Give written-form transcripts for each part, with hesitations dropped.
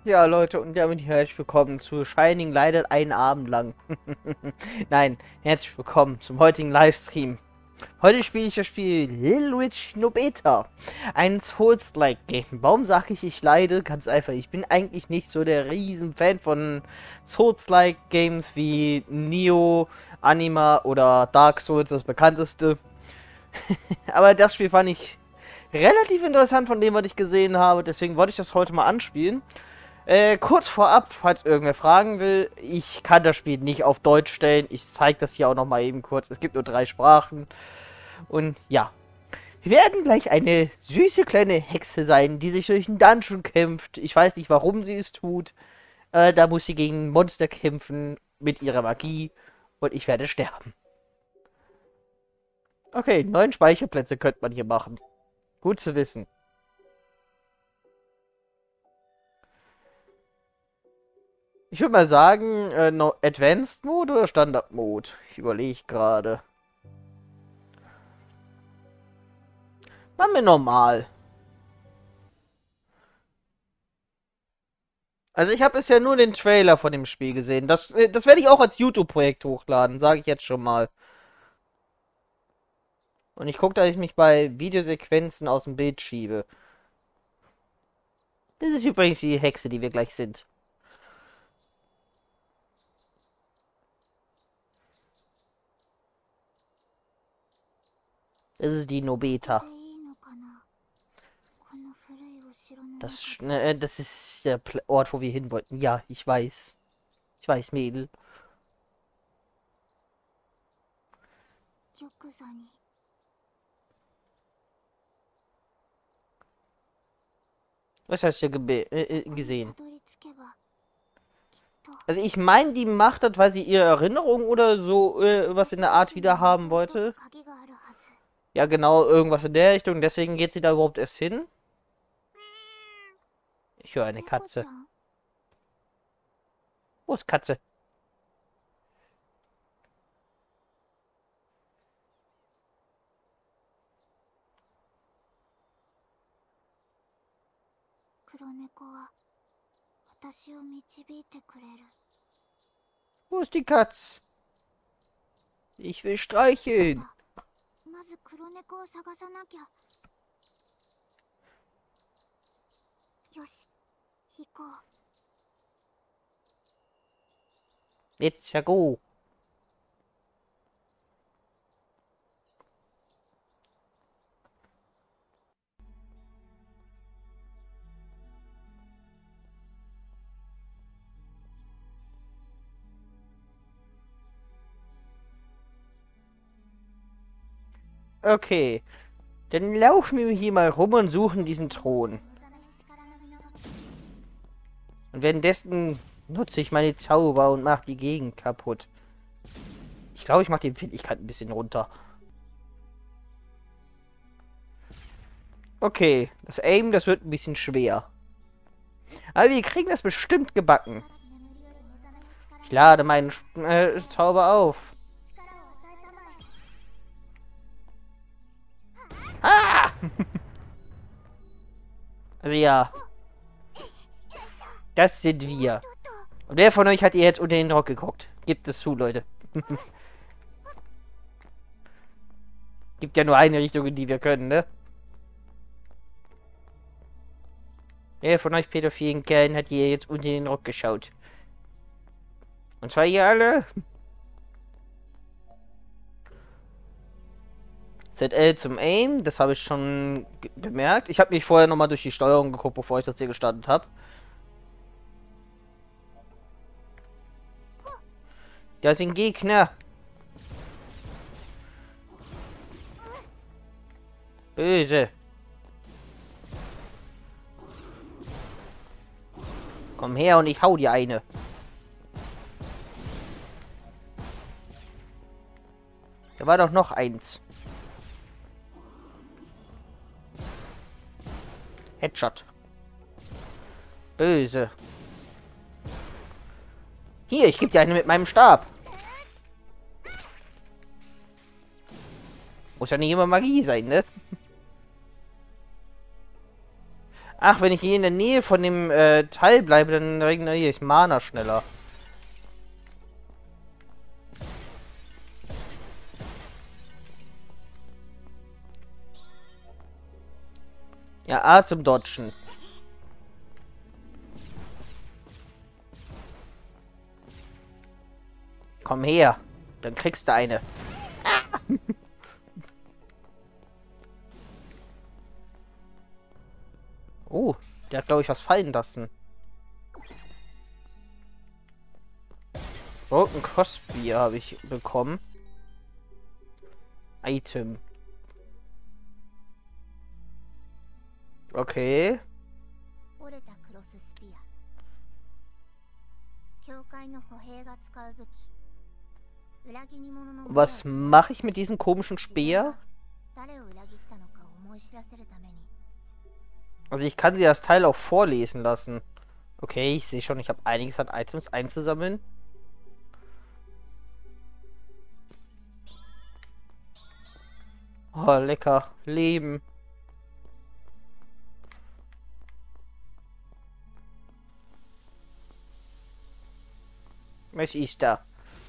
Ja, Leute, und damit herzlich willkommen zu Shining Light einen Abend lang. Nein, herzlich willkommen zum heutigen Livestream. Heute spiele ich das Spiel Little Witch No Beta. Ein Souls-like-Game. Warum sage ich leide? Ganz einfach, ich bin eigentlich nicht so der Riesen-Fan von Souls-like-Games wie Nioh, Anima oder Dark Souls, das bekannteste. Aber das Spiel fand ich relativ interessant von dem, was ich gesehen habe. Deswegen wollte ich das heute mal anspielen. Kurz vorab, falls irgendwer fragen will, ich kann das Spiel nicht auf Deutsch stellen. Ich zeige das hier auch noch mal eben kurz. Es gibt nur 3 Sprachen. Und ja, wir werden gleich eine süße kleine Hexe sein, die sich durch einen Dungeon kämpft. Ich weiß nicht, warum sie es tut. Da muss sie gegen Monster kämpfen mit ihrer Magie. Und ich werde sterben. Okay, 9 Speicherplätze könnte man hier machen. Gut zu wissen. Ich würde mal sagen, no Advanced Mode oder Standard Mode? Ich überlege gerade. Machen wir normal. Also ich habe bisher nur den Trailer von dem Spiel gesehen. Das werde ich auch als YouTube-Projekt hochladen, sage ich jetzt schon mal. Und ich gucke, dass ich mich bei Videosequenzen aus dem Bild schiebe. Das ist übrigens die Hexe, die wir gleich sind. Das ist die Nobeta. Das ist der Ort, wo wir hin wollten. Ja, ich weiß. Ich weiß, Mädel. Was hast du gesehen? Also ich meine, die macht das, weil sie ihre Erinnerung oder so was in der Art wieder haben wollte. Ja, genau, irgendwas in der Richtung. Deswegen geht sie da überhaupt erst hin. Ich höre eine Katze. Wo ist Katze? Wo ist die Katze? Ich will streicheln. Let's go. Okay. Dann laufen wir hier mal rum und suchen diesen Thron. Und währenddessen nutze ich meine Zauber und mache die Gegend kaputt. Ich glaube, ich mache die Empfindlichkeit ein bisschen runter. Okay, das Aim, das wird ein bisschen schwer. Aber wir kriegen das bestimmt gebacken. Ich lade meinen Zauber auf. Ah! Also ja. Das sind wir. Und wer von euch hat ihr jetzt unter den Rock geguckt? Gibt es zu, Leute. Gibt ja nur eine Richtung, in die wir können, ne? Wer von euch pädophilen Kerlen hat ihr jetzt unter den Rock geschaut? Und zwar ihr alle. ZL zum Aim, das habe ich schon bemerkt. Ich habe mich vorher nochmal durch die Steuerung geguckt, bevor ich das hier gestartet habe. Da sind Gegner. Böse. Komm her und ich hau dir eine. Da war doch noch eins. Headshot. Böse. Hier, ich gebe dir eine mit meinem Stab. Muss ja nicht immer Magie sein, ne? Ach, wenn ich hier in der Nähe von dem Teil bleibe, dann regeneriere ich Mana schneller. Ja, A zum Dodgen. Komm her. Dann kriegst du eine. Oh, der hat, glaube ich, was fallen lassen. Broken Crossbeer habe ich bekommen. Item. Okay. Was mache ich mit diesem komischen Speer? Also ich kann sie das Teil auch vorlesen lassen. Okay, ich sehe schon, ich habe einiges an Items einzusammeln. Oh, lecker. Leben. Was ist da?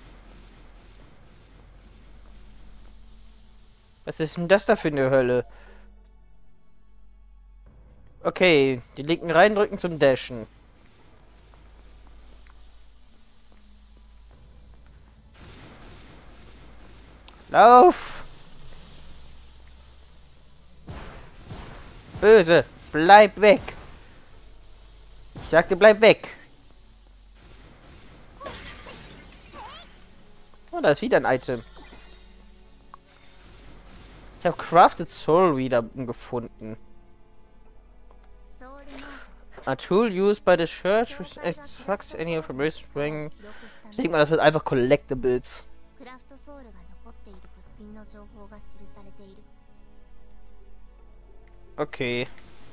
Was ist denn das da für eine Hölle? Okay, die linken reindrücken zum Dashen. Lauf! Böse, bleib weg! Ich sagte, bleib weg! Oh, da ist wieder ein Item. Ich habe Crafted Soul Reader gefunden. A tool used by the church which extracts any information bring. Ich denke mal, das sind einfach Collectibles. Okay.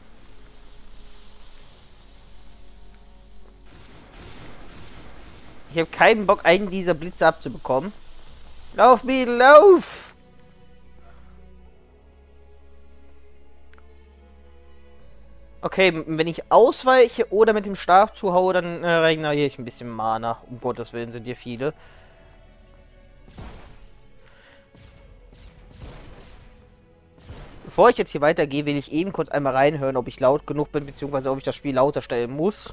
Ich habe keinen Bock, einen dieser Blitze abzubekommen. Lauf, Beetle, lauf! Okay, wenn ich ausweiche oder mit dem Stab zuhaue, dann regeneriere ich ein bisschen Mana. Um Gottes Willen sind hier viele. Bevor ich jetzt hier weitergehe, will ich eben kurz einmal reinhören, ob ich laut genug bin, beziehungsweise ob ich das Spiel lauter stellen muss.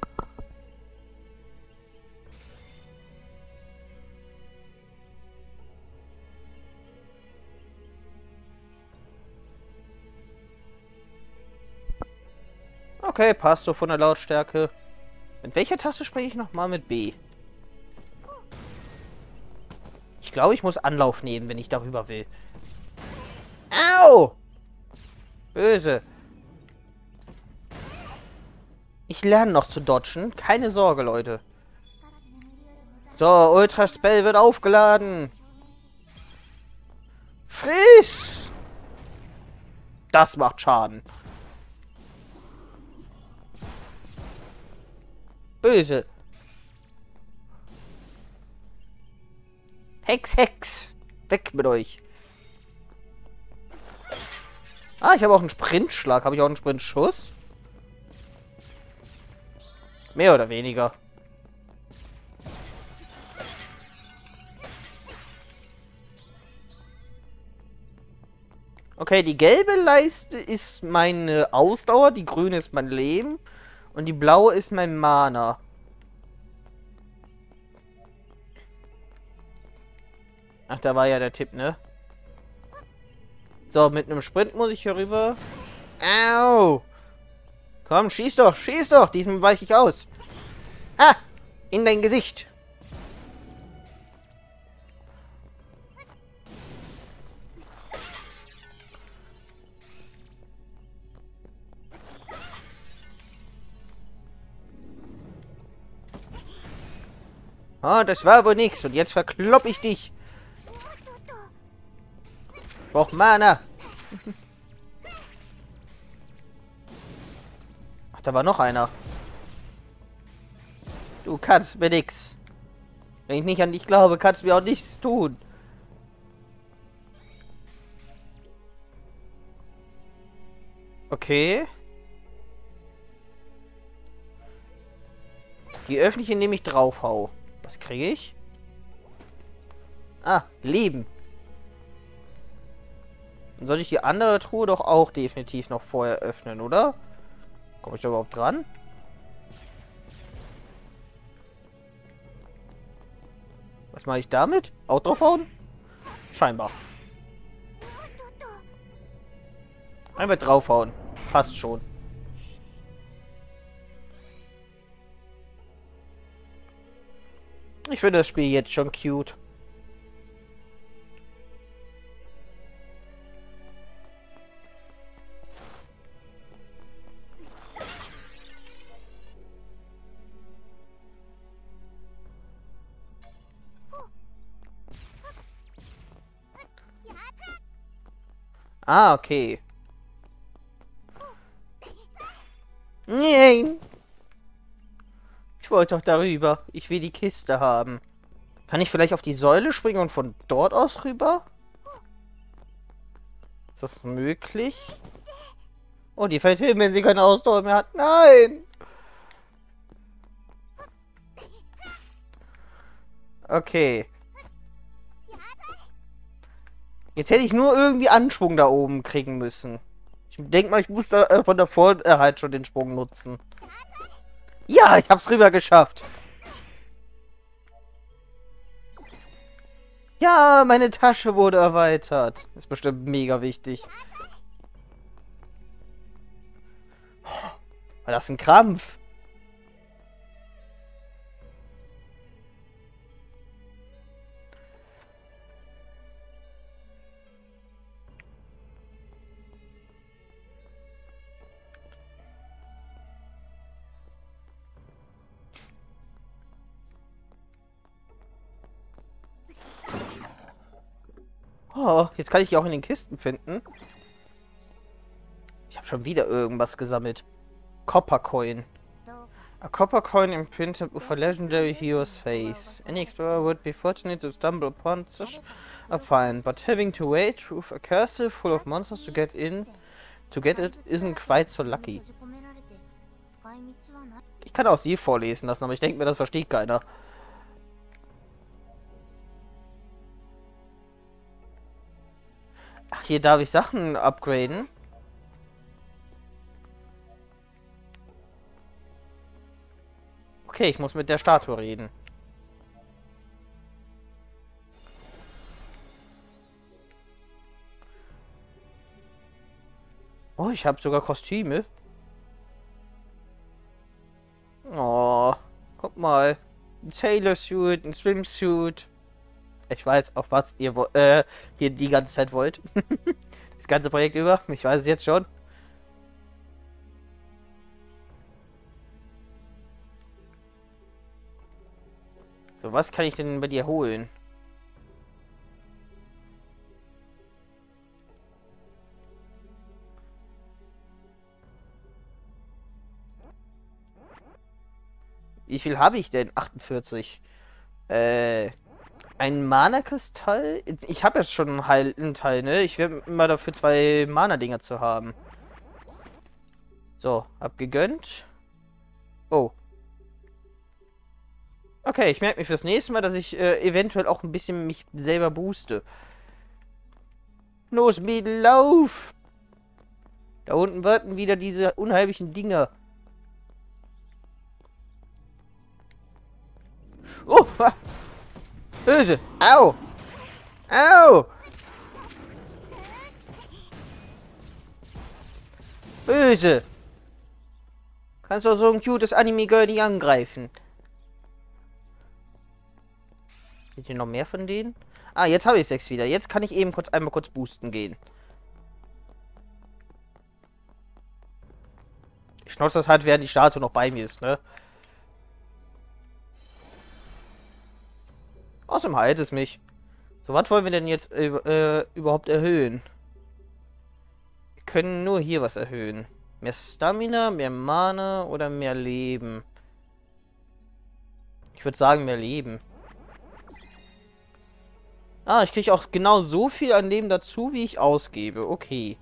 Okay, passt so von der Lautstärke. Mit welcher Taste spreche ich nochmal? Mit B. Ich glaube, ich muss Anlauf nehmen, wenn ich darüber will. Au! Böse. Ich lerne noch zu dodgen. Keine Sorge, Leute. So, Ultra Spell wird aufgeladen. Friss! Das macht Schaden. Böse. Hex, Hex. Weg mit euch. Ah, ich habe auch einen Sprintschlag. Habe ich auch einen Sprintschuss? Mehr oder weniger. Okay, die gelbe Leiste ist meine Ausdauer, die grüne ist mein Leben und die blaue ist mein Mana. Ach, da war ja der Tipp, ne? So, mit einem Sprint muss ich hier rüber. Au! Komm, schieß doch, schieß doch! Diesmal weiche ich aus. Ah! In dein Gesicht! Ah, das war wohl nichts. Und jetzt verklopp ich dich. Ich brauch Mana. Ach, da war noch einer. Du kannst mir nichts. Wenn ich nicht an dich glaube, kannst du mir auch nichts tun. Okay. Die öffne ich, indem ich drauf hau. Was kriege ich? Ah, Leben. Dann soll ich die andere Truhe doch auch definitiv noch vorher öffnen, oder? Komme ich da überhaupt dran? Was mache ich damit? Auch draufhauen? Scheinbar. Einfach draufhauen. Passt schon. Ich finde das Spiel jetzt schon cute. Ah, okay. Nein. Ich wollte doch darüber. Ich will die Kiste haben. Kann ich vielleicht auf die Säule springen und von dort aus rüber? Ist das möglich? Oh, die fällt hin, wenn sie keine Ausdauer mehr hat. Nein! Okay. Jetzt hätte ich nur irgendwie Anschwung da oben kriegen müssen. Ich denke mal, ich muss da von davor halt schon den Sprung nutzen. Ja, ich hab's rüber geschafft. Ja, meine Tasche wurde erweitert. Ist bestimmt mega wichtig. War das ein Krampf? Oh, jetzt kann ich die auch in den Kisten finden. Ich habe schon wieder irgendwas gesammelt. Copper Coin. A copper coin imprinted with a legendary hero's face. Any explorer would be fortunate to stumble upon such a find, but having to wade through a castle full of monsters to get it isn't quite so lucky. Ich kann auch sie vorlesen lassen, aber ich denke mir, das versteht keiner. Ach, hier darf ich Sachen upgraden. Okay, ich muss mit der Statue reden. Oh, ich habe sogar Kostüme. Oh, guck mal. Ein Sailor Suit, ein Swimsuit. Ich weiß, auf was ihr hier die ganze Zeit wollt. Das ganze Projekt über. Ich weiß es jetzt schon. So, was kann ich denn bei dir holen? Wie viel habe ich denn? 48. Ein Mana-Kristall? Ich habe jetzt schon einen Teil, ne? Ich werde immer dafür 2 Mana-Dinger zu haben. So, hab gegönnt. Oh. Okay, ich merke mir fürs nächste Mal, dass ich eventuell auch ein bisschen mich selber booste. Los, Mädel, lauf! Da unten warten wieder diese unheimlichen Dinger. Oh! Ah, böse! Au! Au! Böse! Kannst doch so ein cutes Anime-Girl nicht angreifen. Sind hier noch mehr von denen? Ah, jetzt habe ich 6 wieder. Jetzt kann ich eben einmal kurz boosten gehen. Ich schnauze das halt, während die Statue noch bei mir ist, ne? Außerdem heilt es mich. So, was wollen wir denn jetzt überhaupt erhöhen? Wir können nur hier was erhöhen. Mehr Stamina, mehr Mana oder mehr Leben? Ich würde sagen, mehr Leben. Ah, ich kriege auch genau so viel an Leben dazu, wie ich ausgebe. Okay.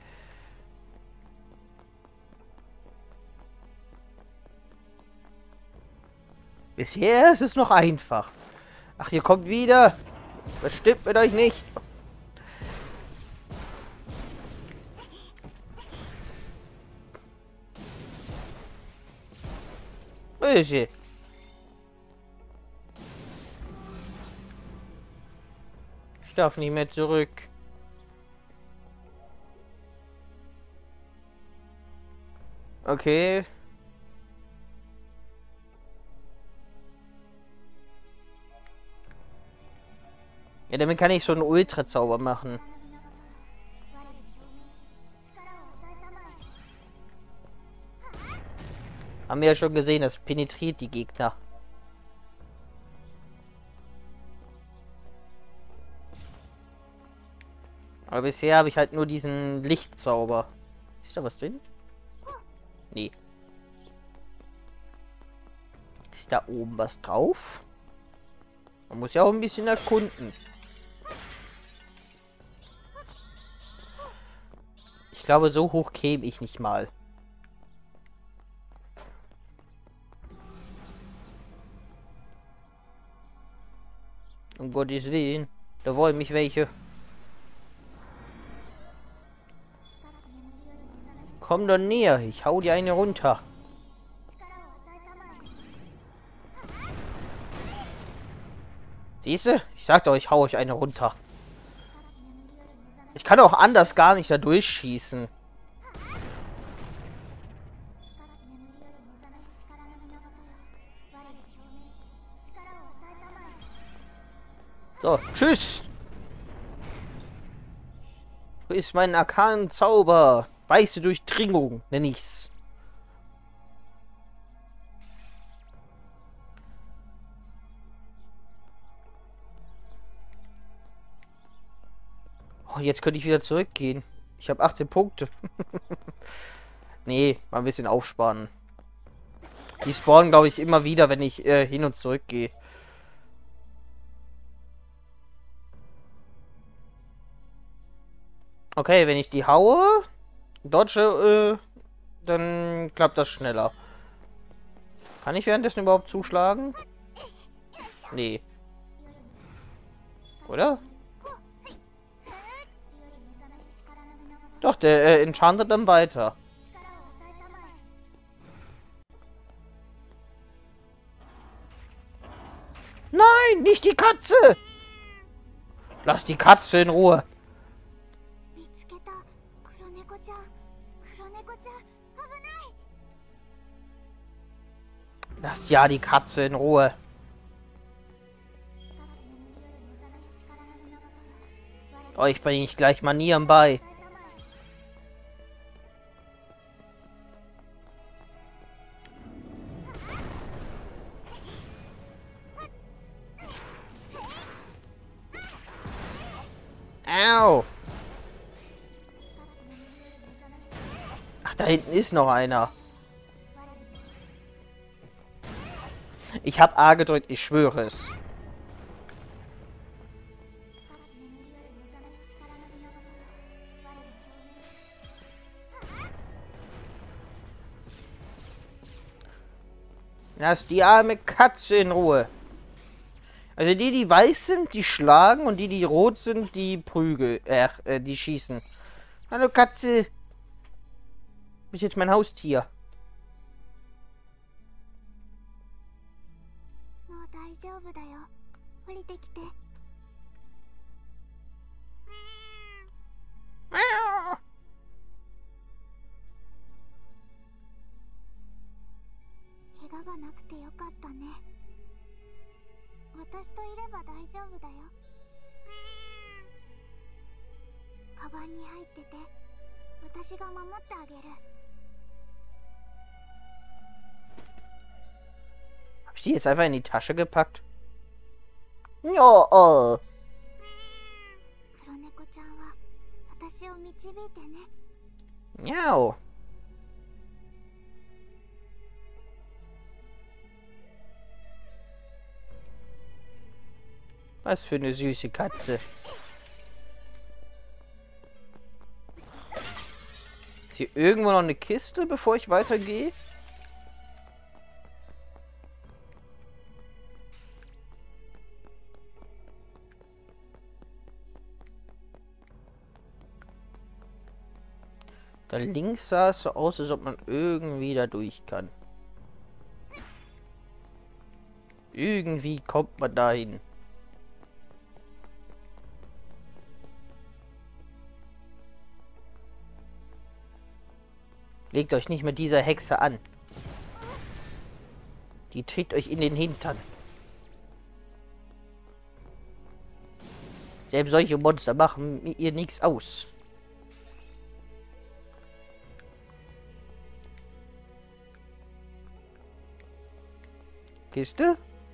Bisher ist es noch einfach. Ach, ihr kommt wieder. Was stimmt mit euch nicht? Böse. Ich darf nicht mehr zurück. Okay. Ja, damit kann ich so einen Ultra-Zauber machen. Haben wir ja schon gesehen, das penetriert die Gegner. Aber bisher habe ich halt nur diesen Lichtzauber. Ist da was drin? Nee. Ist da oben was drauf? Man muss ja auch ein bisschen erkunden. Ich glaube, so hoch käme ich nicht mal. Um Gottes Willen. Da wollen mich welche. Komm doch näher. Ich hau dir eine runter. Siehst du? Ich sagte euch, ich hau euch eine runter. Ich kann auch anders gar nicht da durchschießen. So, tschüss. Wo ist mein arkanen Zauber? Weiße Durchdringung, nenne ich's. Oh, jetzt könnte ich wieder zurückgehen. Ich habe 18 Punkte. Nee, mal ein bisschen aufsparen. Die spawnen, glaube ich, immer wieder, wenn ich hin und zurück gehe. Okay, wenn ich die haue, dodge, dann klappt das schneller. Kann ich währenddessen überhaupt zuschlagen? Nee. Oder? Doch, der enchantet dann weiter. Nein, nicht die Katze! Lass die Katze in Ruhe. Lass ja die Katze in Ruhe. Euch bringe ich gleich Manieren bei. Au! Ach, da hinten ist noch einer. Ich habe A gedrückt, ich schwöre es. Lass die arme Katze in Ruhe. Also die weiß sind, die schlagen und die rot sind, die prügeln. Die schießen. Hallo Katze. Bist jetzt mein Haustier. Hab ich die jetzt einfach in die Tasche gepackt? Ja, oh. Miau. Was für eine süße Katze. Ist hier irgendwo noch eine Kiste, bevor ich weitergehe? Da links sah es so aus, als ob man irgendwie da durch kann. Irgendwie kommt man dahin. Legt euch nicht mit dieser Hexe an. Die tritt euch in den Hintern. Selbst solche Monster machen ihr nichts aus. Kiste?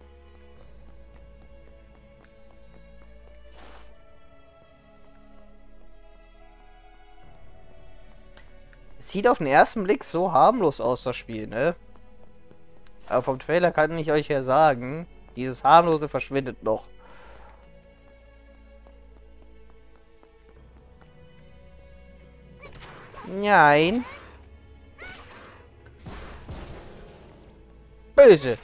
Sieht auf den ersten Blick so harmlos aus, das Spiel, ne? Aber vom Trailer kann ich euch ja sagen, dieses harmlose verschwindet noch. Nein. Böse.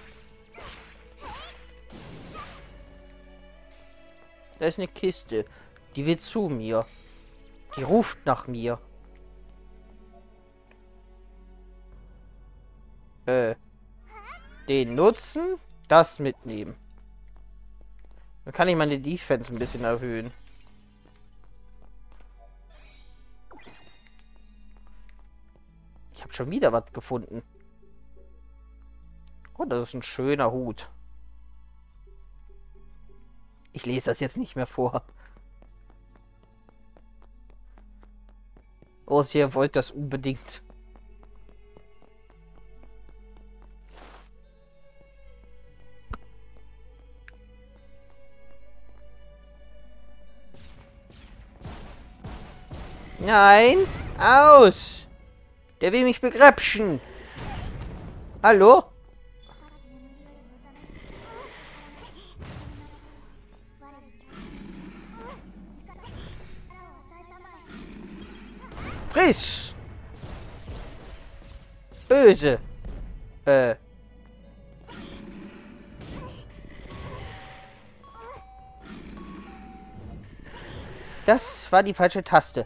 Da ist eine Kiste. Die will zu mir. Die ruft nach mir. Den nutzen, das mitnehmen. Dann kann ich meine Defense ein bisschen erhöhen. Ich habe schon wieder was gefunden. Oh, das ist ein schöner Hut. Ich lese das jetzt nicht mehr vor. Oh, ihr wollt das unbedingt. Nein! Aus! Der will mich begrapschen! Hallo? Friss! Böse! Das war die falsche Taste.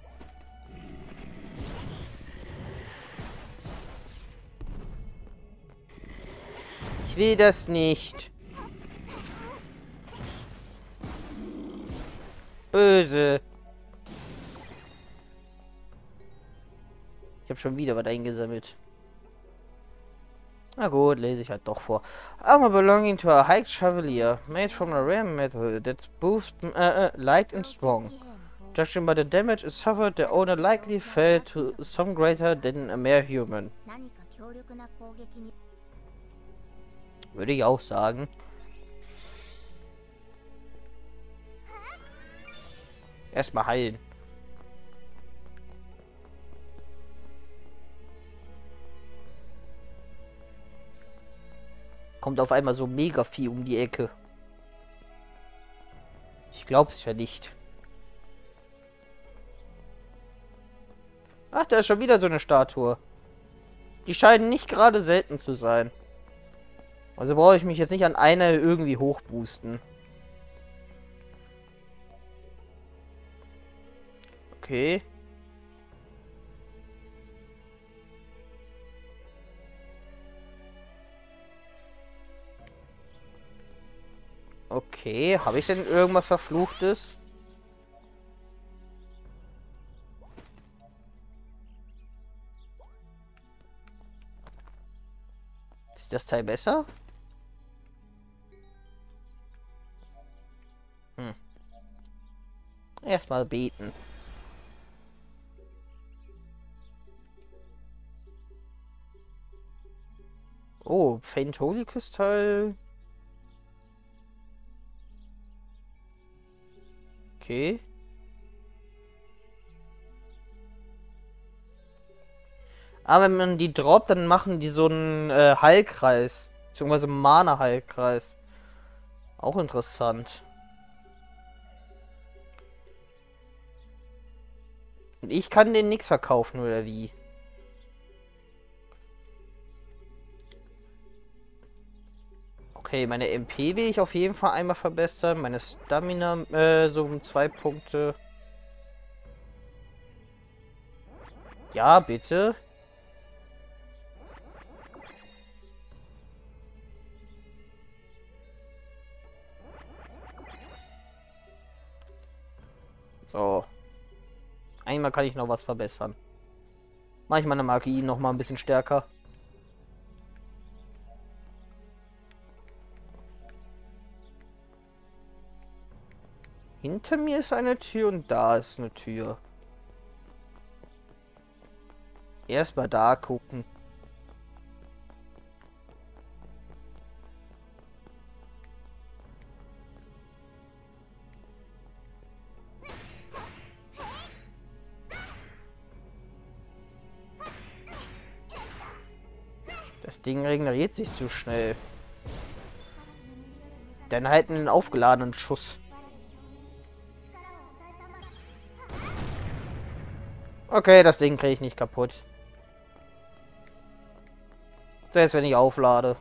Ich will das nicht. Böse. Ich habe schon wieder was eingesammelt. Na gut, lese ich halt doch vor. Armor belonging to a high chevalier, made from a rare metal that boosts light and strong. Judging by the damage it suffered, the owner likely fell to some greater than a mere human. Würde ich auch sagen. Erstmal heilen. Kommt auf einmal so mega viel um die Ecke. Ich glaub's ja nicht. Ach, da ist schon wieder so eine Statue. Die scheinen nicht gerade selten zu sein. Also brauche ich mich jetzt nicht an eine irgendwie hochboosten. Okay. Okay, habe ich denn irgendwas Verfluchtes? Ist das Teil besser? Erstmal beten. Oh, Faint Holy Kristall. Okay. Aber wenn man die droppt, dann machen die so einen Heilkreis. Beziehungsweise Mana-Heilkreis. Auch interessant. Und ich kann den nix verkaufen, oder wie? Okay, meine MP will ich auf jeden Fall einmal verbessern. Meine Stamina so um 2 Punkte. Ja, bitte. So. Einmal kann ich noch was verbessern. Mach ich meine Magie noch mal ein bisschen stärker. Hinter mir ist eine Tür und da ist eine Tür. Erstmal da gucken. Das Ding regeneriert sich zu schnell. Dann halt einen aufgeladenen Schuss. Okay, das Ding kriege ich nicht kaputt. Selbst wenn ich auflade.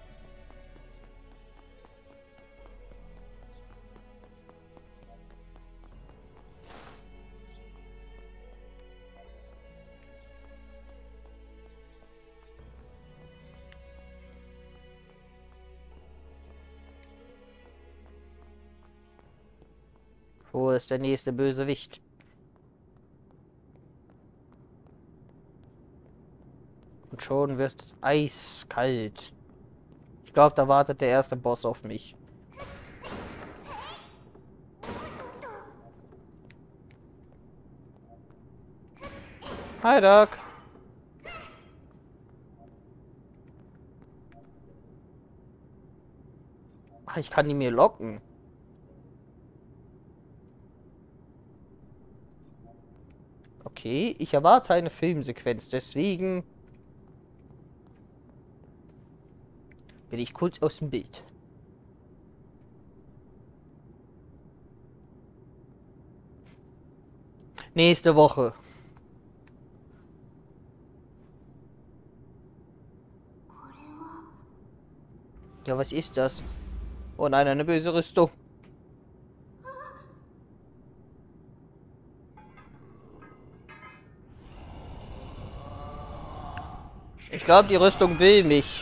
Wo ist der nächste Bösewicht? Und schon wird es eiskalt. Ich glaube, da wartet der erste Boss auf mich. Hi, Doc. Ach, ich kann die mir locken. Okay, ich erwarte eine Filmsequenz, deswegen bin ich kurz aus dem Bild. Nächste Woche. Ja, was ist das? Oh nein, eine böse Rüstung. Ich glaube, die Rüstung will mich.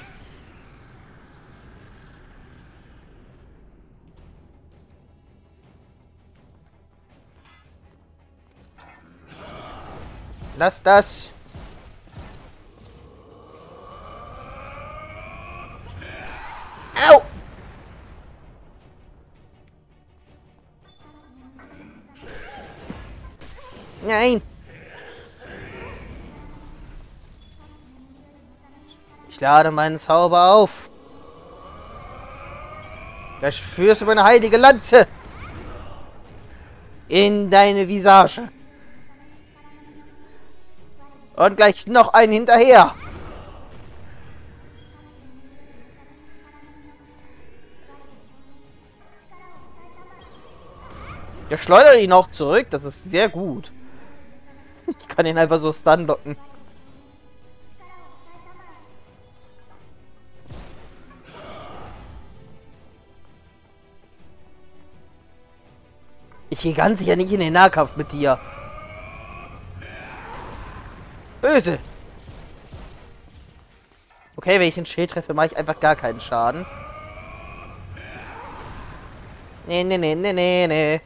Lass das. Au! Nein! Ich lade meinen Zauber auf. Da spürst du meine heilige Lanze in deine Visage. Und gleich noch einen hinterher. Der schleudert ihn auch zurück. Das ist sehr gut. Ich kann ihn einfach so stunlocken. Ich gehe ganz sicher nicht in den Nahkampf mit dir. Böse. Okay, wenn ich ein Schild treffe, mache ich einfach gar keinen Schaden. Nee, nee, nee, nee, nee, nee.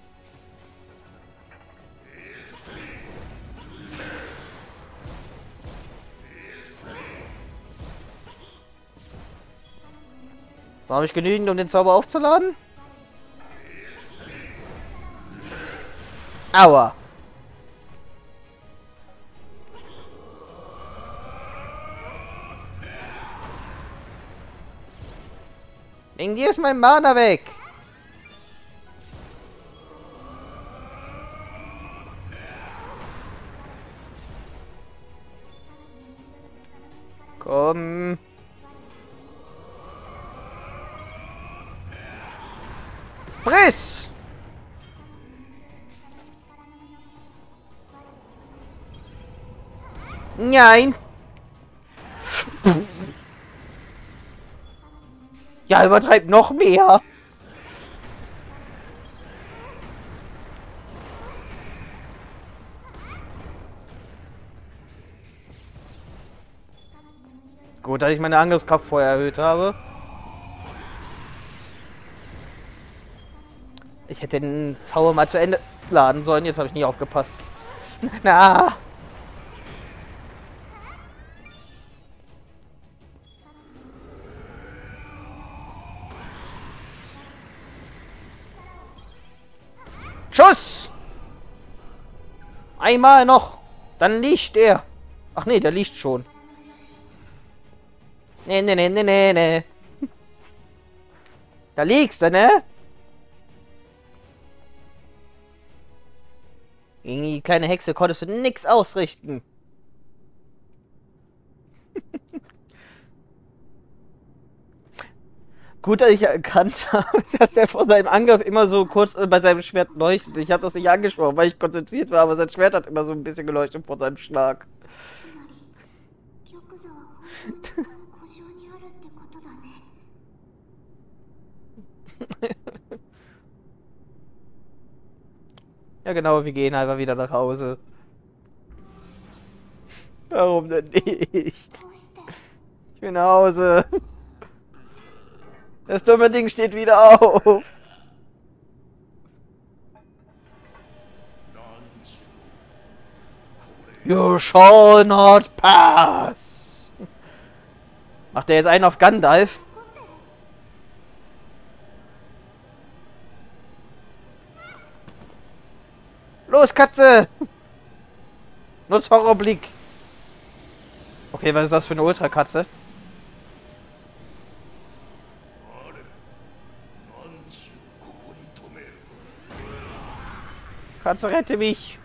So, habe ich genügend, um den Zauber aufzuladen? Aua. Wegen dir ist mein Mana weg. Komm. Friss! Nein. Ja, übertreibt noch mehr. Gut, dass ich meine Angriffskraft vorher erhöht habe. Ich hätte den Zauber mal zu Ende laden sollen. Jetzt habe ich nicht aufgepasst. Na! Schuss! Einmal noch. Dann liegt er. Ach nee, der liegt schon. Nee, nee, nee, nee, nee, nee. Da liegst du, ne? Gegen die kleine Hexe konntest du nichts ausrichten. Gut, dass ich erkannt habe, dass der vor seinem Angriff immer so kurz bei seinem Schwert leuchtet. Ich habe das nicht angesprochen, weil ich konzentriert war, aber sein Schwert hat immer so ein bisschen geleuchtet vor seinem Schlag. Ja genau, wir gehen einfach wieder nach Hause. Warum denn nicht? Ich will nach Hause. Das dumme Ding steht wieder auf. You shall not pass. Macht er jetzt einen auf Gandalf? Los, Katze! Nutz Horrorblick. Okay, was ist das für eine Ultrakatze? Katze, rette mich!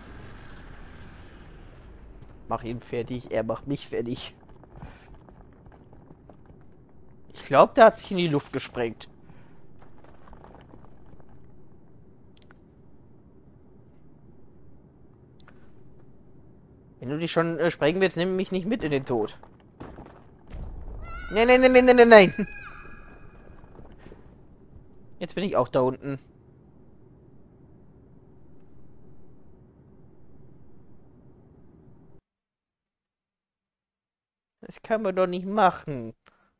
Mach ihn fertig, er macht mich fertig. Ich glaube, der hat sich in die Luft gesprengt. Wenn du dich schon sprengen willst, nimm mich nicht mit in den Tod. Nein, nein, nein, nein, nein, nein. Jetzt bin ich auch da unten. Das kann man doch nicht machen.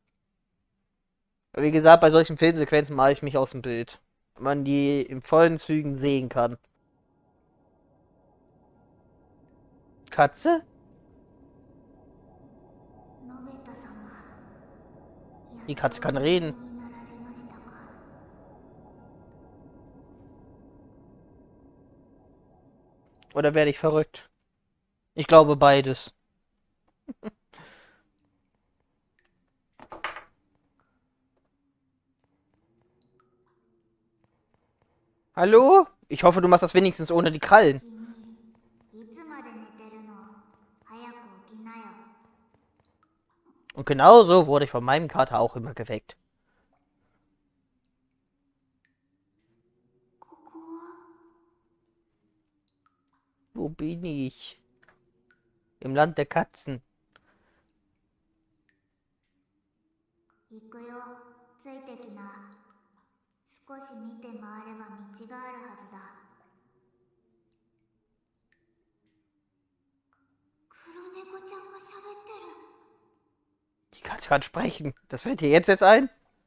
Wie gesagt, bei solchen Filmsequenzen male ich mich aus dem Bild. Wenn man die in vollen Zügen sehen kann. Katze? Die Katze kann reden. Oder werde ich verrückt? Ich glaube beides. Hallo? Ich hoffe, du machst das wenigstens ohne die Krallen. Und genauso wurde ich von meinem Kater auch immer geweckt. Wo bin ich? Im Land der Katzen. Die Katze kann sprechen. Das fällt dir jetzt ein?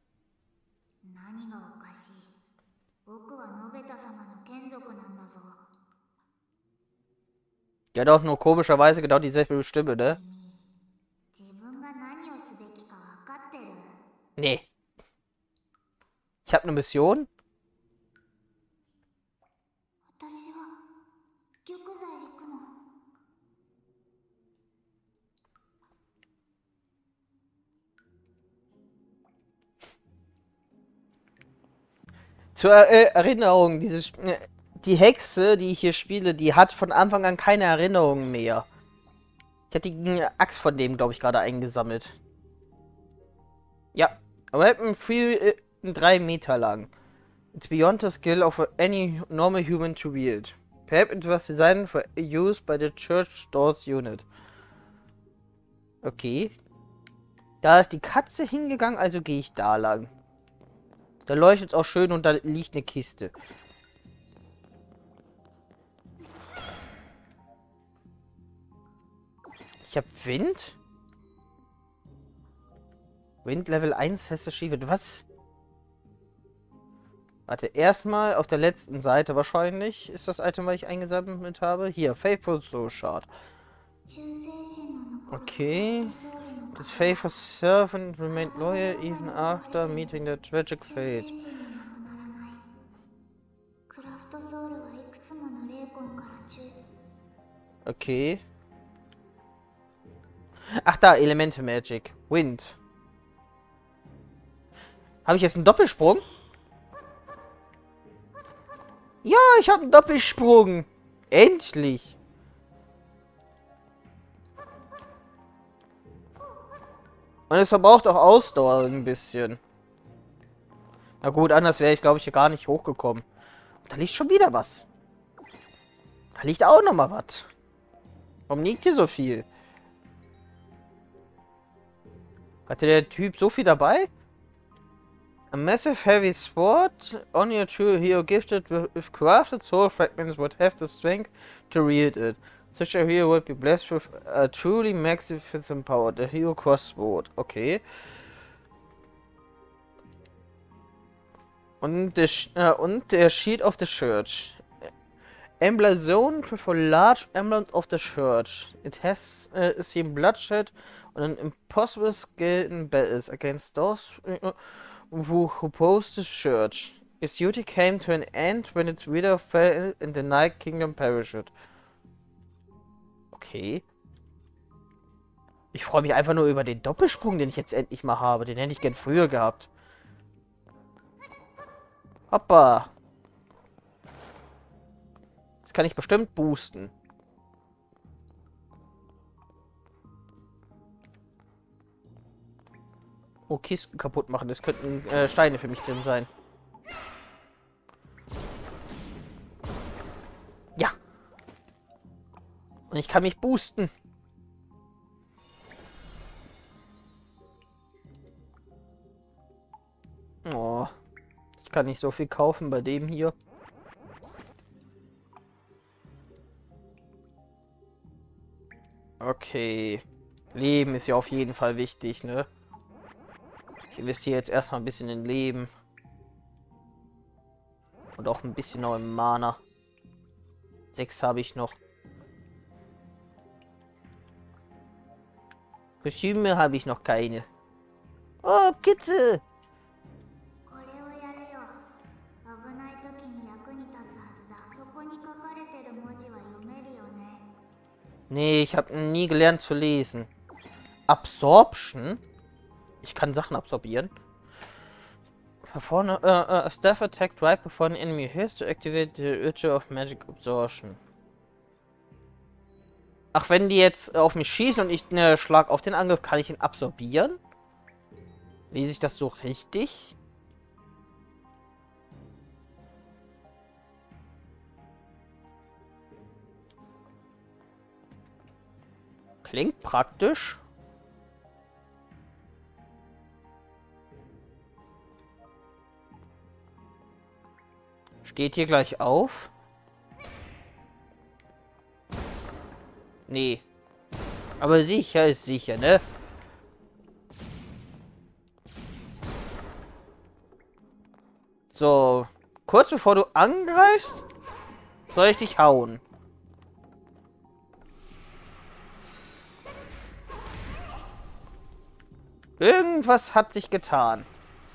Ja doch, nur komischerweise genau dieselbe Stimme, ne? Nee. Ich habe eine Mission. Zur Erinnerung, die Hexe, die ich hier spiele, die hat von Anfang an keine Erinnerungen mehr. Ich habe die Axt von dem, glaube ich, gerade eingesammelt. Ja, Weapon 3 Meter lang. It's beyond the skill of any normal human to wield. Perhaps it was designed for use by the Church Stores Unit. Okay. Da ist die Katze hingegangen, also gehe ich da lang. Da leuchtet es auch schön und da liegt eine Kiste. Ich habe Wind? Wind Level 1 has achieved. Was? Warte, erstmal auf der letzten Seite wahrscheinlich ist das Item, was ich eingesammelt habe. Hier, Faithful Soul Shard. Okay. This faithful servant remained loyal even after meeting the tragic fate. Okay. Ach da, Elemente Magic. Wind. Habe ich jetzt einen Doppelsprung? Ja, ich habe einen Doppelsprung. Endlich. Und es verbraucht auch Ausdauer ein bisschen. Na gut, anders wäre ich, glaube ich, hier gar nicht hochgekommen. Und da liegt schon wieder was. Da liegt auch noch mal was. Warum liegt hier so viel? Hatte der Typ so viel dabei? A massive heavy sword on your true hero gifted with crafted soul fragments would have the strength to wield it. Such a hero would be blessed with a truly magnificent power. The hero crossbow. Okay. Und der Shield of the Church. Emblazoned with a large emblem of the Church. It has seen bloodshed and an impossible skill in battles against those who opposed the Church. Its duty came to an end when its leader fell in the Night Kingdom perished. Okay. Ich freue mich einfach nur über den Doppelsprung, den ich jetzt endlich mal habe. Den hätte ich gern früher gehabt. Hoppa. Das kann ich bestimmt boosten. Oh, Kisten kaputt machen. Das könnten Steine für mich drin sein. Ja. Und ich kann mich boosten. Oh. Ich kann nicht so viel kaufen bei dem hier. Okay. Leben ist ja auf jeden Fall wichtig, ne? Ich investiere jetzt erstmal ein bisschen in Leben. Und auch ein bisschen noch im Mana. 6 habe ich noch. Kostüme habe ich noch keine. Oh, Kitze! Nee, ich habe nie gelernt zu lesen. Absorption? Ich kann Sachen absorbieren. Perform a staff attack right before an enemy hits to activate the ritual of magic absorption. Ach, wenn die jetzt auf mich schießen und ich einen Schlag auf den Angriff, kann ich ihn absorbieren? Lese ich das so richtig? Klingt praktisch. Steht hier gleich auf. Nee. Aber sicher ist sicher, ne? So. Kurz bevor du angreifst, soll ich dich hauen. Irgendwas hat sich getan.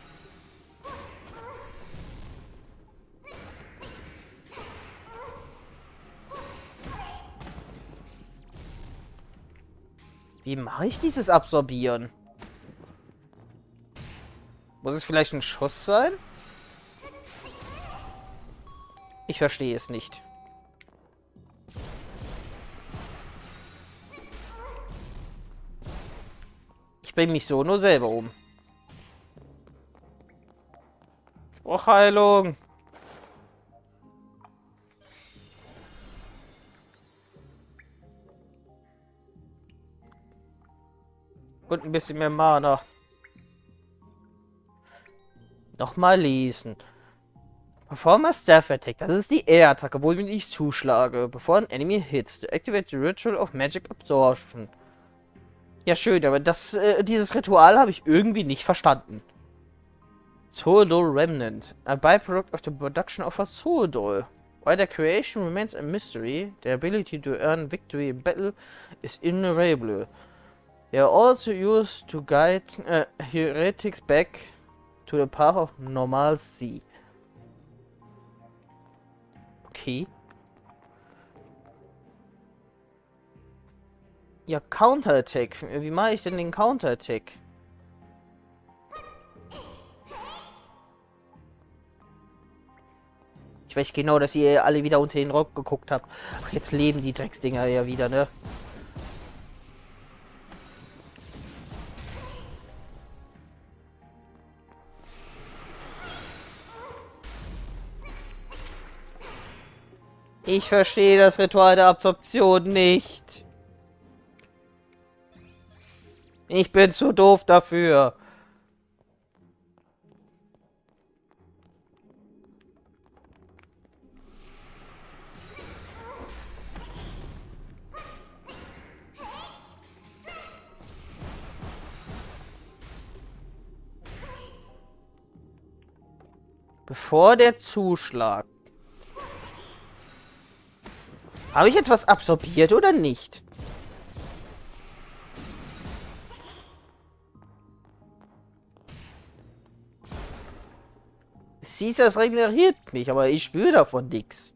Wie mache ich dieses Absorbieren? Muss es vielleicht ein Schuss sein? Ich verstehe es nicht. Ich bringe mich so nur selber um. Oh, Heilung. Und ein bisschen mehr Mana. Nochmal lesen. Perform a Staff Attack. Das ist die Air-Attacke, wo ich zuschlage. Bevor ein Enemy hits. To activate the Ritual of Magic Absorption. Ja, schön, aber dieses Ritual habe ich irgendwie nicht verstanden. Soul Remnant. A byproduct of the production of a soul doll. While their creation remains a mystery, their ability to earn victory in battle is invariable. They are also used to guide heretics back to the path of normalcy. Okay. Ja, Counterattack. Wie mache ich denn den Counterattack? Ich weiß genau, dass ihr alle wieder unter den Rock geguckt habt. Ach, jetzt leben die Drecksdinger ja wieder, ne? Ich verstehe das Ritual der Absorption nicht. Ich bin zu doof dafür. Bevor der Zuschlag. Habe ich jetzt was absorbiert oder nicht? Siehst du, das regeneriert mich, aber ich spüre davon nichts.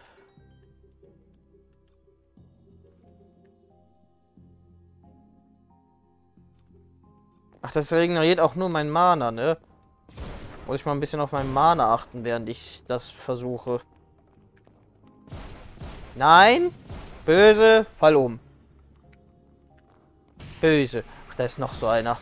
Ach, das regeneriert auch nur mein Mana, ne? Muss ich mal ein bisschen auf meinen Mana achten, während ich das versuche. Nein! Böse! Fall um. Böse. Ach, da ist noch so einer.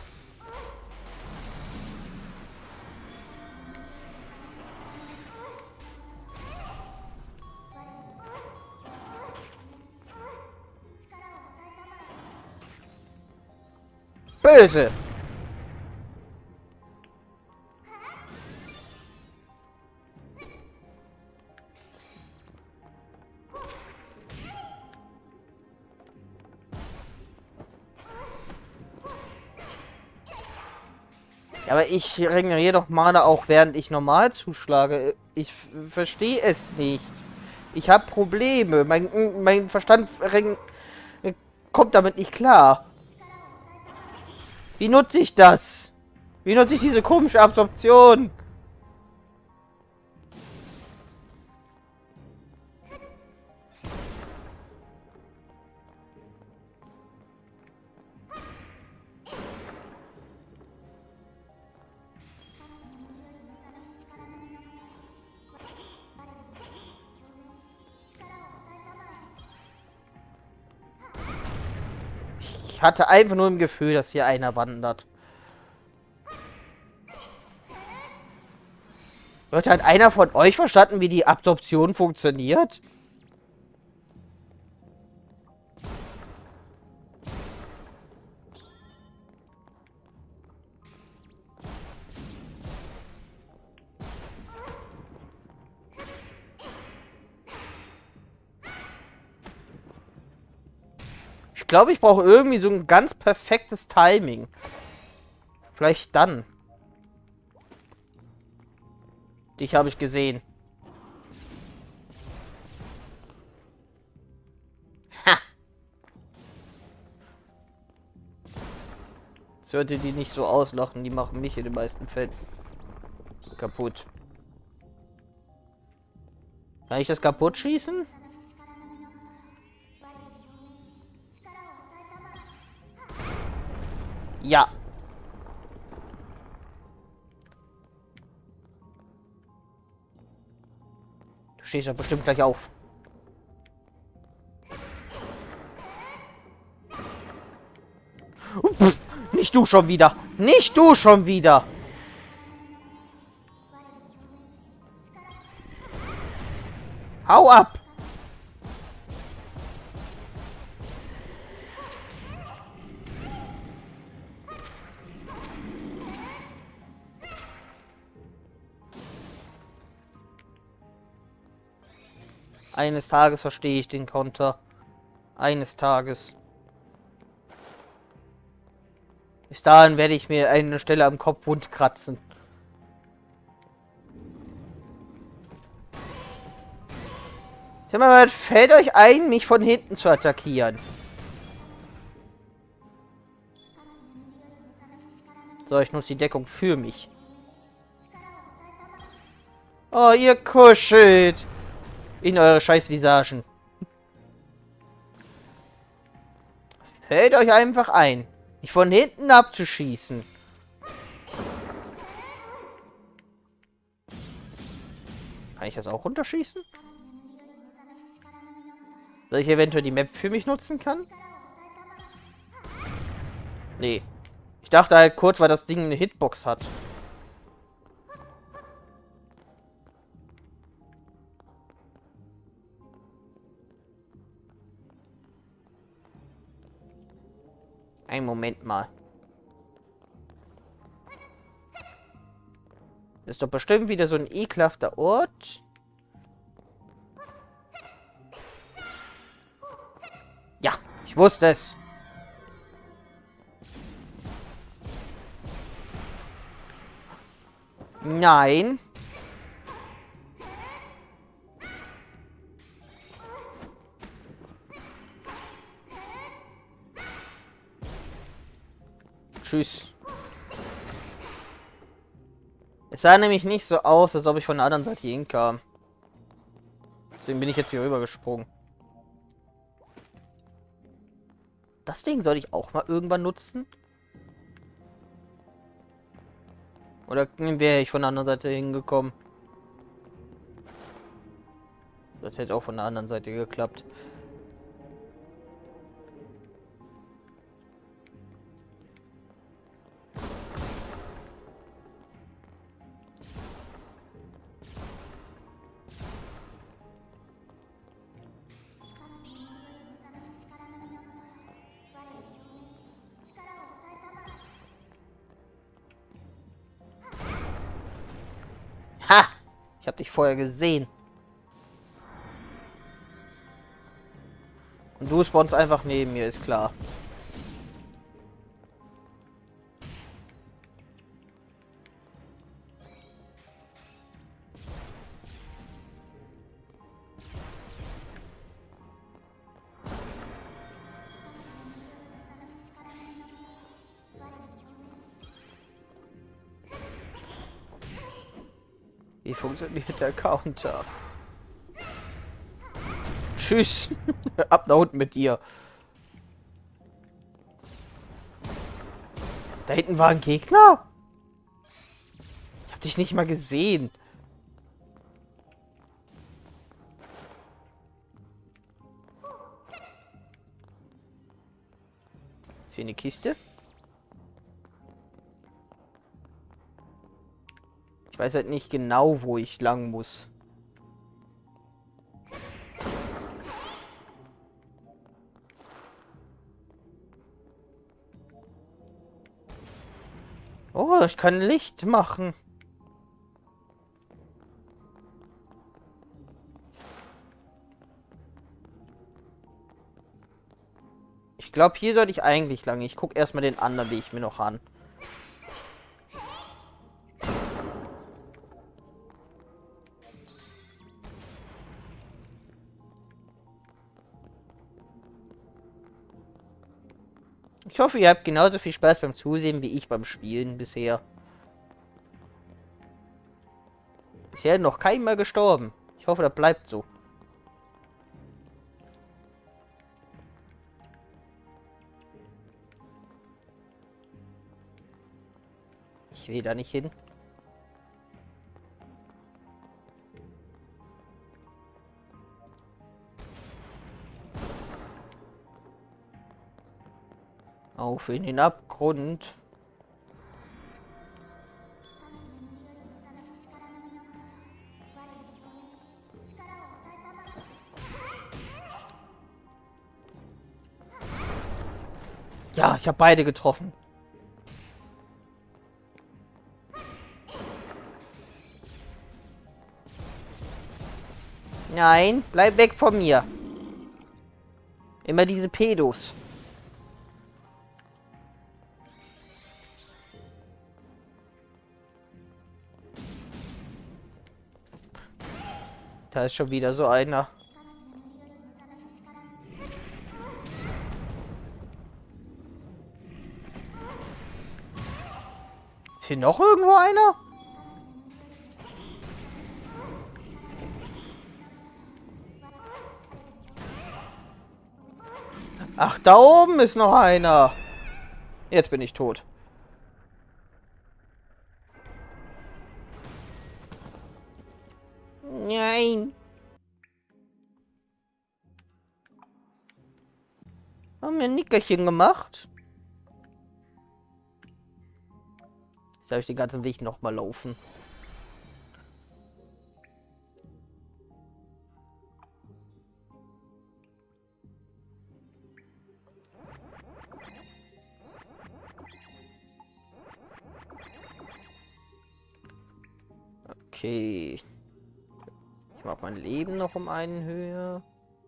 Böse! Ja, aber ich regeneriere doch Mana auch, während ich normal zuschlage. Ich verstehe es nicht. Ich habe Probleme. Mein Verstand kommt damit nicht klar. Wie nutze ich das? Wie nutze ich diese komische Absorption? Ich hatte einfach nur im Gefühl, dass hier einer wandert. Leute, hat einer von euch verstanden, wie die Absorption funktioniert? Ich glaube, ich brauche irgendwie so ein ganz perfektes Timing. Vielleicht dann. Dich habe ich gesehen. Ha! Sollte die nicht so auslachen, die machen mich in den meisten Fällen kaputt. Kann ich das kaputt schießen? Ja. Du stehst ja bestimmt gleich auf. Pff, nicht du schon wieder. Nicht du schon wieder. Hau ab. Eines Tages verstehe ich den Konter. Eines Tages. Bis dahin werde ich mir eine Stelle am Kopf wund kratzen. Sag mal, was fällt euch ein, mich von hinten zu attackieren? So, ich nutze die Deckung für mich. Oh, ihr kuschelt in eure scheiß Visagen. Fällt euch einfach ein, mich von hinten abzuschießen. Kann ich das auch runterschießen? Soll ich eventuell die Map für mich nutzen kann? Nee. Ich dachte halt kurz, weil das Ding eine Hitbox hat. Ein Moment mal. Das ist doch bestimmt wieder so ein ekelhafter Ort. Ja, ich wusste es. Nein. Tschüss. Es sah nämlich nicht so aus, als ob ich von der anderen Seite hinkam. Deswegen bin ich jetzt hier rüber gesprungen. Das Ding soll ich auch mal irgendwann nutzen? Oder wäre ich von der anderen Seite hingekommen? Das hätte auch von der anderen Seite geklappt. Ha! Ich habe dich vorher gesehen. Und du spawnst einfach neben mir, ist klar. Wie funktioniert der Counter? Tschüss. Ab da unten mit dir. Da hinten war ein Gegner? Ich hab dich nicht mal gesehen. Ist hier eine Kiste? Ich weiß halt nicht genau, wo ich lang muss. Oh, ich kann Licht machen. Ich glaube, hier sollte ich eigentlich lang. Ich gucke erstmal den anderen Weg mir noch an. Ich hoffe, ihr habt genauso viel Spaß beim Zusehen wie ich beim Spielen bisher. Bisher noch kein Mal gestorben. Ich hoffe, das bleibt so. Ich will da nicht hin. Auf in den Abgrund. Ja, ich habe beide getroffen. Nein, bleib weg von mir. Immer diese Pedos. Da ist schon wieder so einer. Ist hier noch irgendwo einer? Ach, da oben ist noch einer. Jetzt bin ich tot. Nein. Haben wir ein Nickerchen gemacht? Jetzt soll ich den ganzen Weg nochmal laufen. Okay. Ich mache mein Leben noch um einen höher.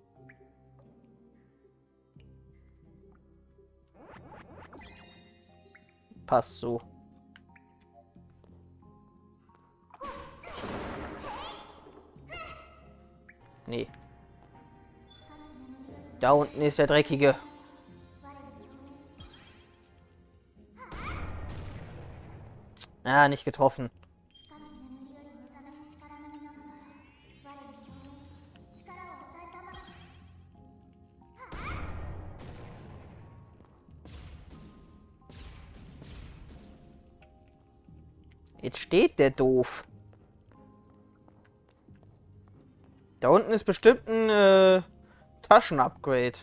Passt so. Nee. Da unten ist der Dreckige. Ah, nicht getroffen. Jetzt steht der doof. Da unten ist bestimmt ein Taschenupgrade.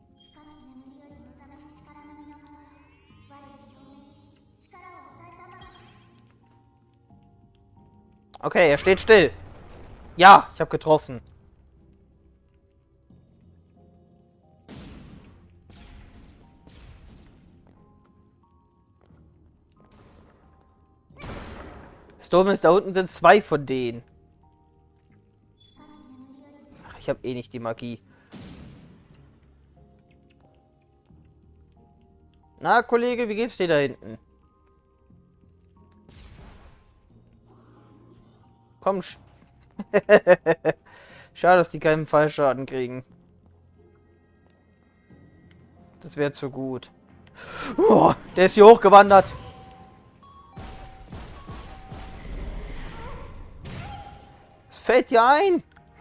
Okay, er steht still. Ja, ich habe getroffen. Das Dumme ist, da unten sind zwei von denen. Ach, ich habe eh nicht die Magie. Na, Kollege, wie geht's dir da hinten? Komm. Schade, dass die keinen Fallschaden kriegen. Das wäre zu gut. Oh, der ist hier hochgewandert. Es fällt dir ein.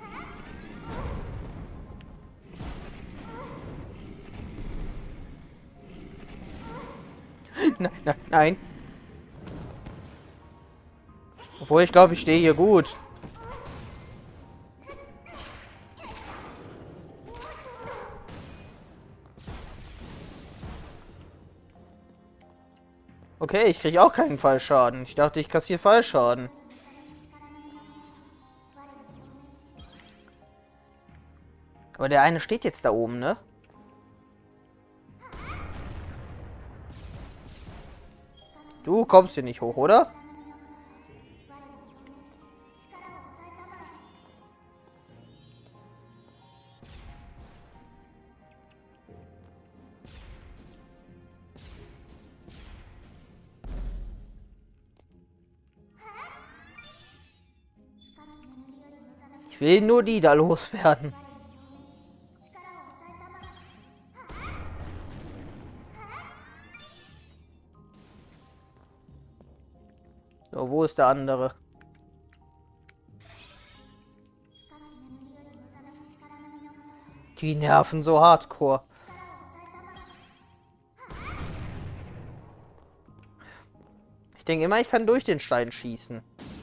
Nein. Obwohl, ich glaube, ich stehe hier gut. Okay, ich kriege auch keinen Fallschaden. Ich dachte, ich kassiere Fallschaden. Aber der eine steht jetzt da oben, ne? Du kommst hier nicht hoch, oder? Ich will nur die da loswerden. So, wo ist der andere? Die nerven so hardcore. Ich denke immer, ich kann durch den Stein schießen.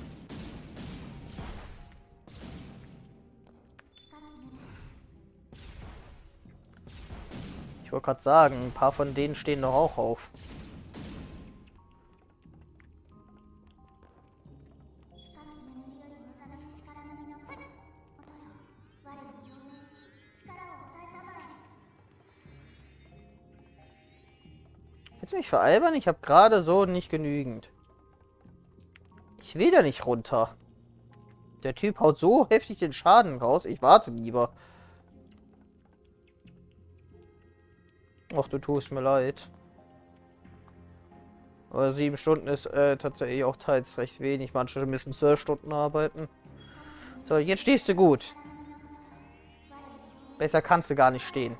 Ich wollte gerade sagen, ein paar von denen stehen doch auch auf. Willst du mich veralbern? Ich habe gerade so nicht genügend. Ich will da nicht runter. Der Typ haut so heftig den Schaden raus. Ich warte lieber. Ach, du tust mir leid. Aber 7 Stunden ist tatsächlich auch teils recht wenig. Manche müssen 12 Stunden arbeiten. So, jetzt stehst du gut. Besser kannst du gar nicht stehen.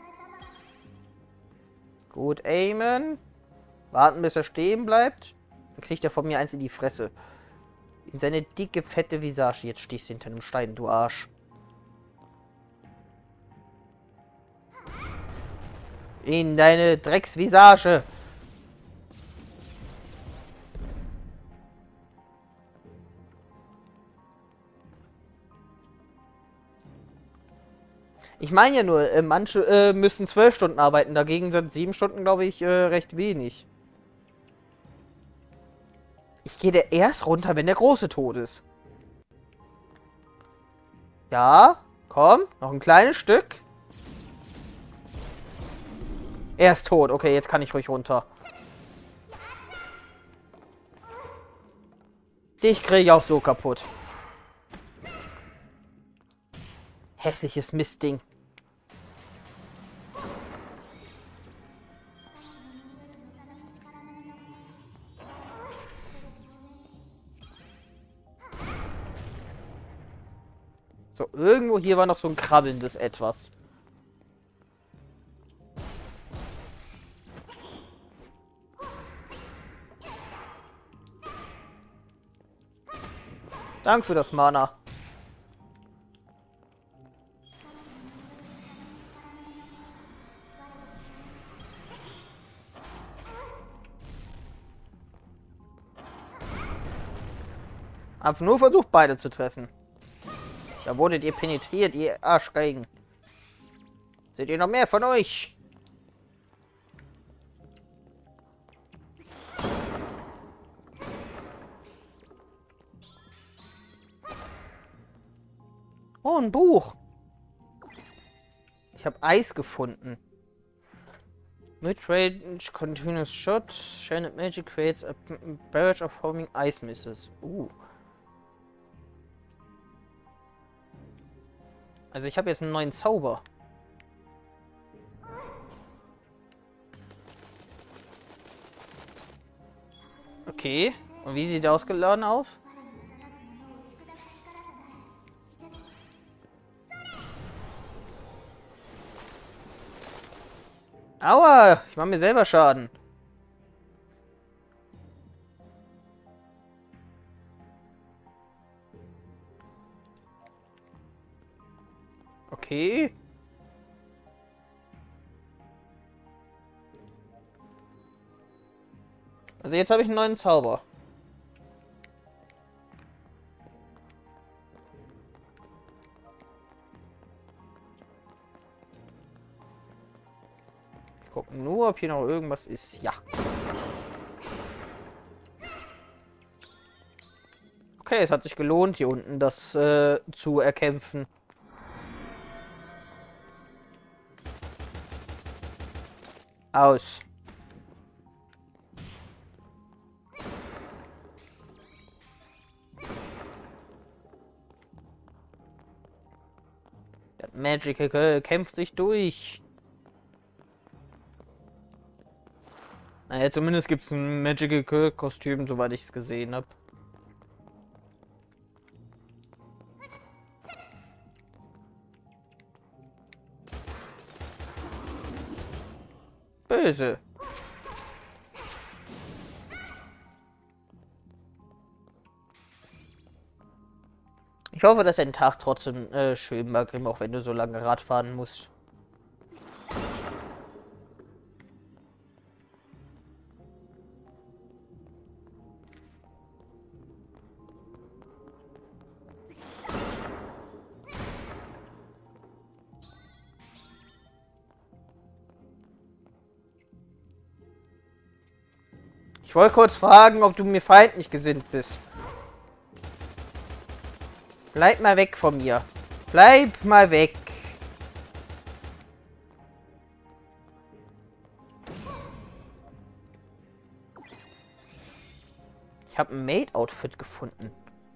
Gut aimen. Warten, bis er stehen bleibt. Dann kriegt er von mir eins in die Fresse. In seine dicke, fette Visage. Jetzt stehst du hinter einem Stein, du Arsch. In deine Drecksvisage. Ich meine ja nur, manche müssen 12 Stunden arbeiten. Dagegen sind 7 Stunden, glaube ich, recht wenig. Ich gehe da erst runter, wenn der Große tot ist. Ja, komm, noch ein kleines Stück. Er ist tot. Okay, jetzt kann ich ruhig runter. Dich kriege ich auch so kaputt. Hässliches Mistding. So, irgendwo hier war noch so ein krabbelndes Etwas. Danke für das Mana. Hab nur versucht, beide zu treffen. Da wurdet ihr penetriert, ihr Arschgeigen. Seht ihr noch mehr von euch? Oh, ein Buch. Ich habe Eis gefunden. Mid-range continuous shot. Shaded magic creates a barrage of homing ice missiles. Also ich habe jetzt einen neuen Zauber. Okay. Und wie sieht der ausgeladen aus? Aua! Ich mache mir selber Schaden. Okay. Also jetzt habe ich einen neuen Zauber. Ich gucke nur, ob hier noch irgendwas ist. Ja. Okay, es hat sich gelohnt, hier unten das zu erkämpfen. Aus. Der Magical kämpft sich durch. Naja, zumindest gibt es ein Magical Kostüm, soweit ich es gesehen habe. Böse. Ich hoffe, dass dein Tag trotzdem schön war, Grimm, auch wenn du so lange Rad fahren musst. Ich wollte kurz fragen, ob du mir feindlich gesinnt bist. Bleib mal weg von mir. Bleib mal weg. Ich habe ein Maid-Outfit gefunden.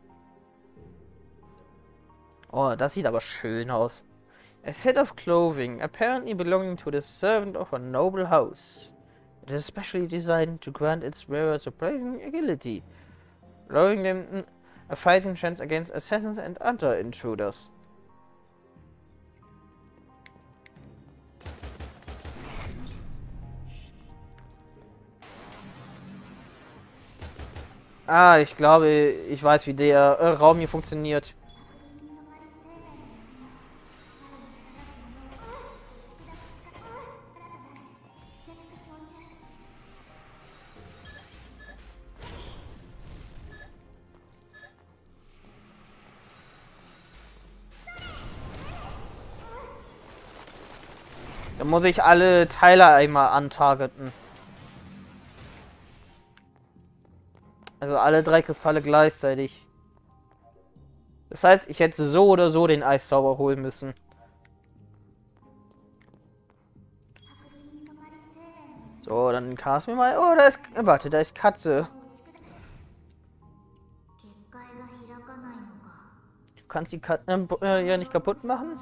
Oh, das sieht aber schön aus. A set of clothing, apparently belonging to the servant of a noble house. It is specially designed to grant its wearer surprising agility, allowing them A fighting chance against assassins and other intruders. Ah, ich glaube, ich weiß, wie der Raum hier funktioniert. Da muss ich alle Teile einmal antargeten. Also alle 3 Kristalle gleichzeitig. Das heißt, ich hätte so oder so den Eiszauber holen müssen. So, dann cast mir mal. Oh, da ist. Warte, da ist Katze. Du kannst die Katze ja nicht kaputt machen.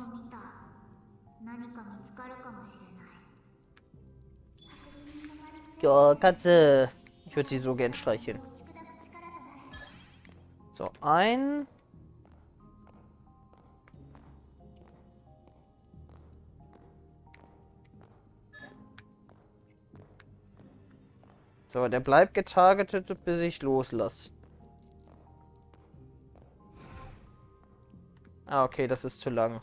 Ja, Katze. Ich würde sie so gern streicheln. So, ein. So, der bleibt getargetet, bis ich loslasse. Ah, okay, das ist zu lang.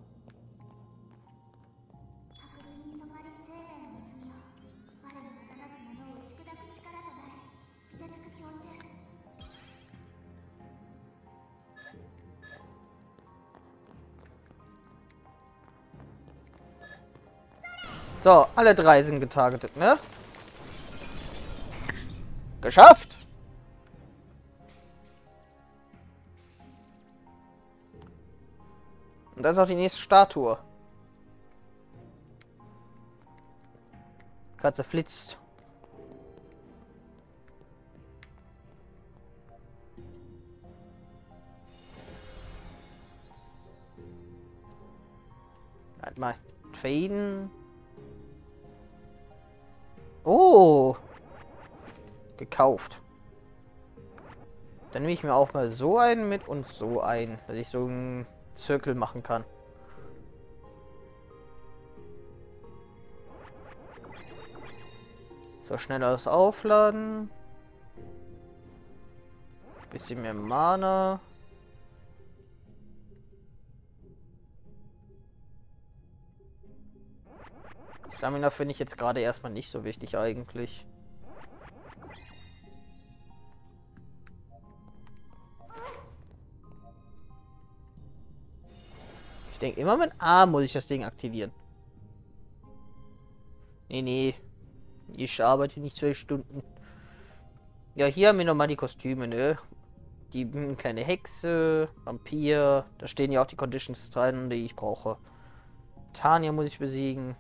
So, alle 3 sind getargetet, ne? Geschafft! Und das ist auch die nächste Statue. Katze flitzt. Halt mal. Faden. Oh! Gekauft. Dann nehme ich mir auch mal so einen mit und so einen, dass ich so einen Zirkel machen kann. So, schnelleres Aufladen. Bisschen mehr Mana. Stamina finde ich jetzt gerade erstmal nicht so wichtig eigentlich. Ich denke immer mit A muss ich das Ding aktivieren. Nee. Ich arbeite nicht 12 Stunden. Ja, hier haben wir nochmal die Kostüme, ne? Die kleine Hexe, Vampir. Da stehen ja auch die Conditions drin, die ich brauche. Tanya muss ich besiegen.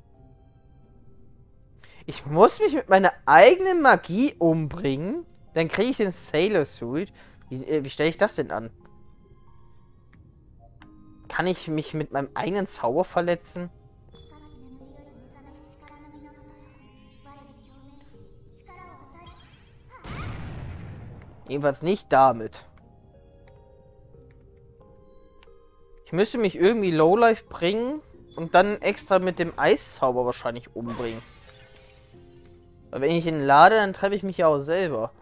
Ich muss mich mit meiner eigenen Magie umbringen. Dann kriege ich den Sailor Suit. Wie stelle ich das denn an? Kann ich mich mit meinem eigenen Zauber verletzen? Jedenfalls nicht damit. Ich müsste mich irgendwie Lowlife bringen und dann extra mit dem Eiszauber wahrscheinlich umbringen. Weil wenn ich ihn lade, dann treffe ich mich ja auch selber.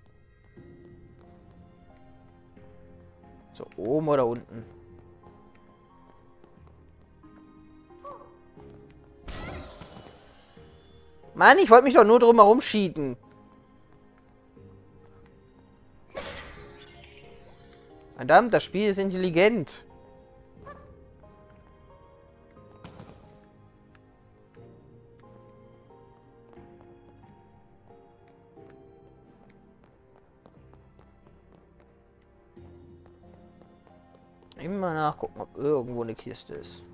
So, oben oder unten? Mann, ich wollte mich doch nur drum herum schieben. Verdammt, das Spiel ist intelligent. Immer nachgucken, ob irgendwo eine Kiste ist.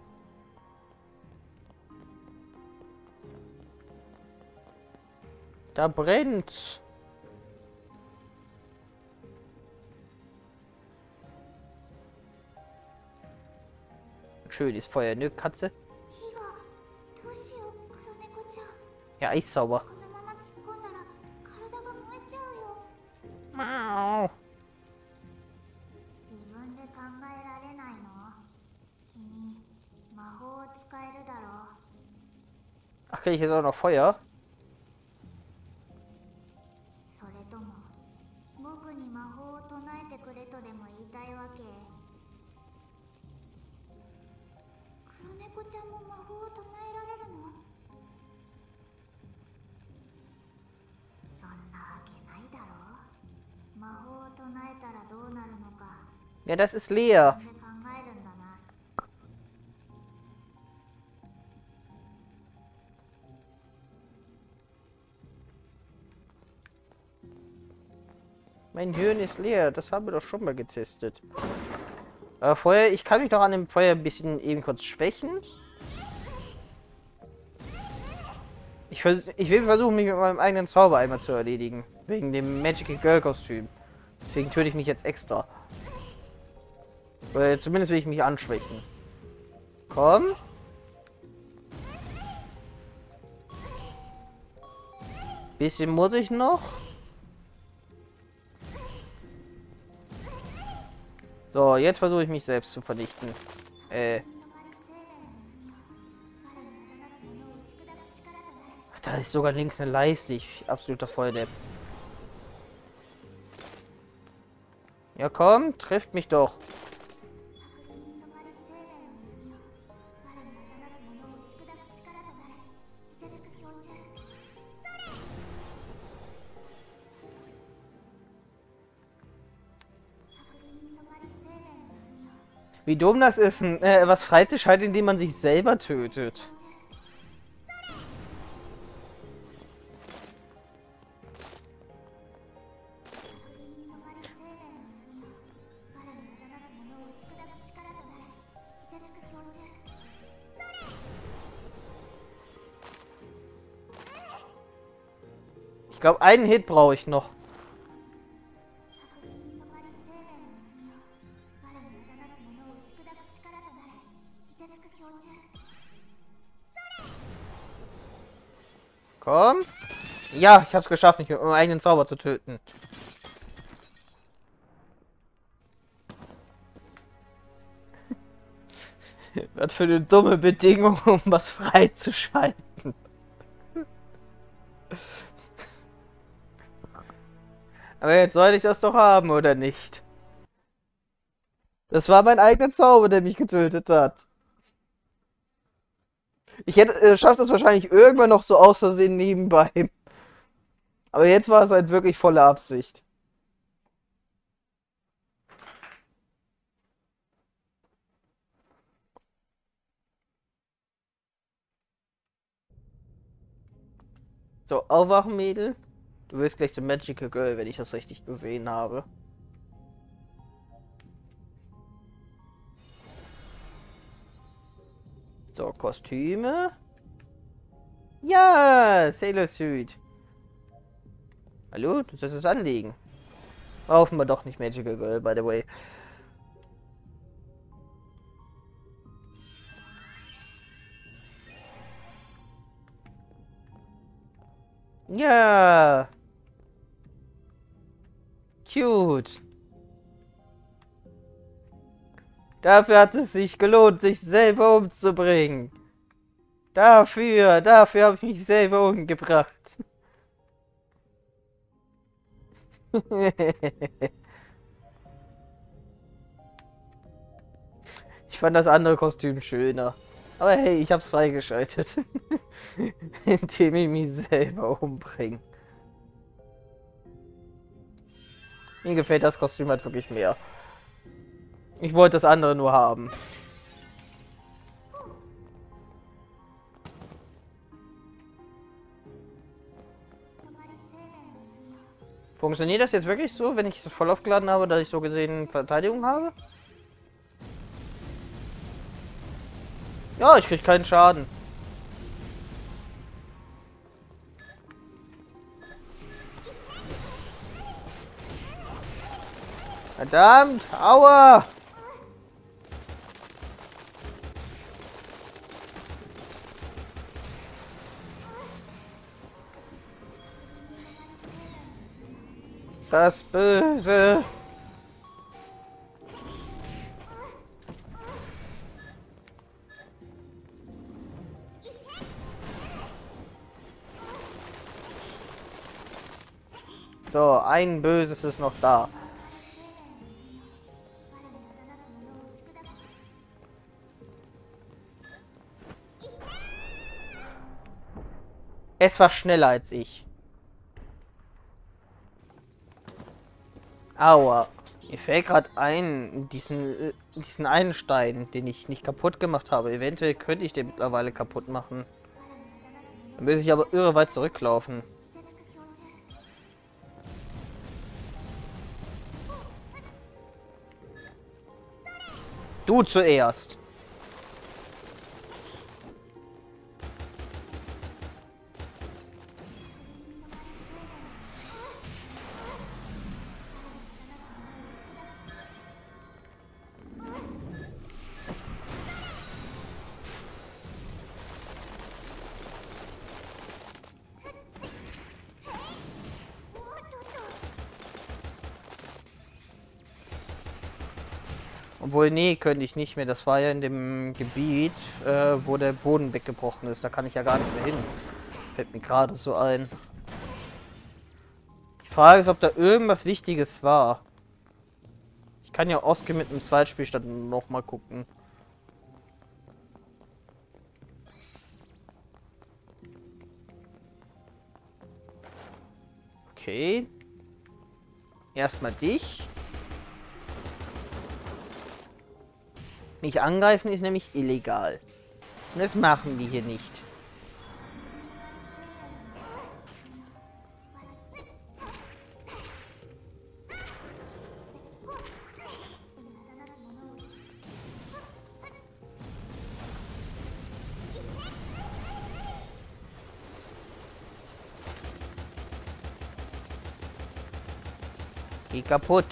Da brennt's. Schönes Feuer, ne, Katze? Ja, Eiszauber. Mau. Ach, kriege ich jetzt auch noch Feuer? Ja, das ist leer. Mein Hirn ist leer. Das haben wir doch schon mal getestet. Feuer, ich kann mich doch an dem Feuer ein bisschen eben kurz schwächen. Ich will versuchen, mich mit meinem eigenen Zauber einmal zu erledigen. Wegen dem Magical Girl Kostüm. Deswegen töte ich mich jetzt extra. Weil zumindest will ich mich anschwächen. Komm. Bisschen muss ich noch. So, jetzt versuche ich mich selbst zu vernichten. Ach, da ist sogar links eine Leiste. Ich absoluter Volldepp. Ja komm, trifft mich doch. Wie dumm das ist, was freizuschalten, indem man sich selber tötet. Ich glaube, einen Hit brauche ich noch. Komm. Ja, ich habe es geschafft, mich mit meinem eigenen Zauber zu töten. Was für eine dumme Bedingung, um was freizuschalten. Aber jetzt sollte ich das doch haben, oder nicht? Das war mein eigener Zauber, der mich getötet hat. Ich hätte schafft das wahrscheinlich irgendwann noch so aus Versehen nebenbei. Aber jetzt war es halt wirklich volle Absicht. So, aufwachen, Mädel. Du wirst gleich zum Magical Girl, wenn ich das richtig gesehen habe. So, Kostüme. Ja, Sailor Suit. Hallo, du sollst es anlegen. Brauchen wir doch nicht Magical Girl, by the way. Ja. Cute. Dafür hat es sich gelohnt, sich selber umzubringen. Dafür habe ich mich selber umgebracht. Ich fand das andere Kostüm schöner. Aber hey, ich hab's freigeschaltet. Indem ich mich selber umbringe. Mir gefällt das Kostüm halt wirklich mehr. Ich wollte das andere nur haben. Funktioniert das jetzt wirklich so, wenn ich das voll aufgeladen habe, dass ich so gesehen Verteidigung habe? Ja, ich krieg keinen Schaden. Verdammt! Aua! Das Böse! So, ein Böses ist noch da. Es war schneller als ich. Aua. Mir fällt gerade ein, diesen einen Stein, den ich nicht kaputt gemacht habe. Eventuell könnte ich den mittlerweile kaputt machen. Dann muss ich aber irre weit zurücklaufen. Du zuerst. Obwohl, nee, könnte ich nicht mehr. Das war ja in dem Gebiet, wo der Boden weggebrochen ist. Da kann ich ja gar nicht mehr hin. Fällt mir gerade so ein. Die Frage ist, ob da irgendwas Wichtiges war. Ich kann ja Oskar mit einem Zweitspielstand noch mal gucken. Okay. Erstmal dich. Mich angreifen ist nämlich illegal. Und das machen wir hier nicht. Geh kaputt.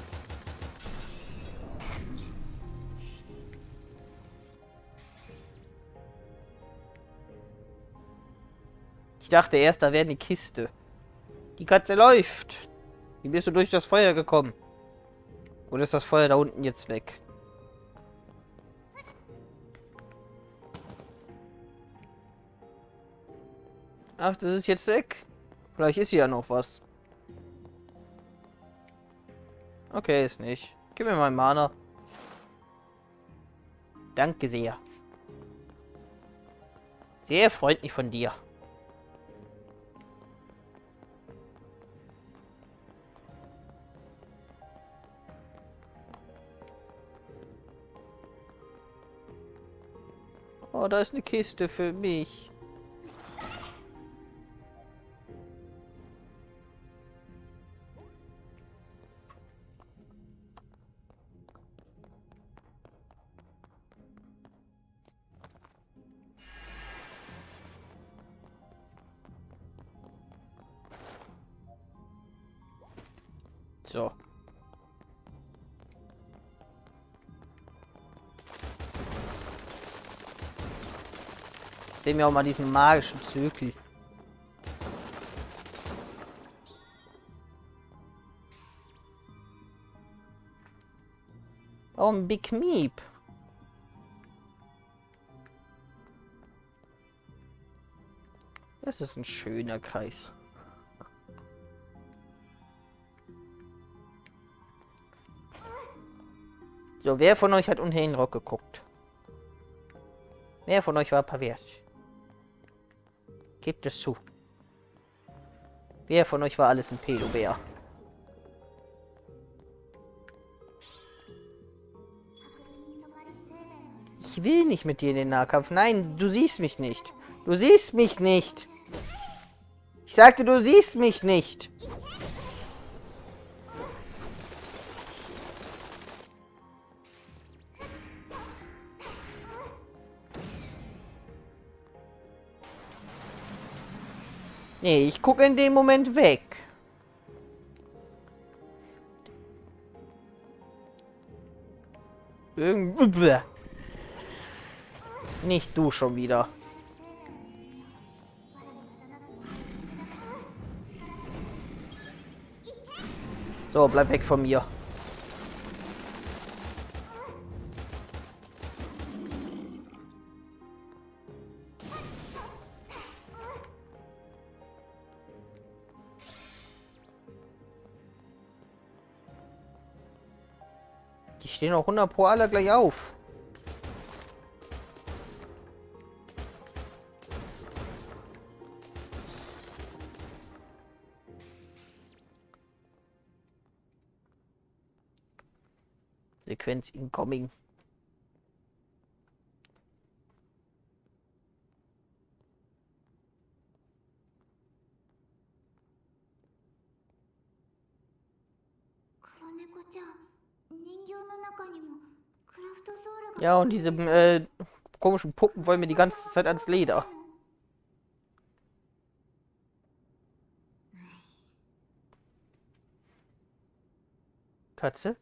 Ich dachte erst, da wäre eine Kiste. Die Katze läuft. Wie bist du durch das Feuer gekommen? Oder ist das Feuer da unten jetzt weg? Ach, das ist jetzt weg. Vielleicht ist hier ja noch was. Okay, ist nicht. Gib mir mal Mana. Danke sehr. Sehr freundlich von dir. Oh, da ist eine Kiste für mich. So. Sehen wir auch mal diesen magischen Zirkel. Oh, ein Big Meep. Das ist ein schöner Kreis. So, wer von euch hat unter den Rock geguckt? Wer von euch war pervers? Gebt es zu. Wer von euch war alles ein Pedobär? Ich will nicht mit dir in den Nahkampf. Nein, du siehst mich nicht. Du siehst mich nicht. Ich sagte, du siehst mich nicht. Nee, ich gucke in dem Moment weg. Irgendwie. Nicht du schon wieder. So, bleib weg von mir. Die stehen auch 100 pro alle gleich auf. Sequenz incoming. Ja, und diese komischen Puppen wollen mir die ganze Zeit ans Leder. Katze?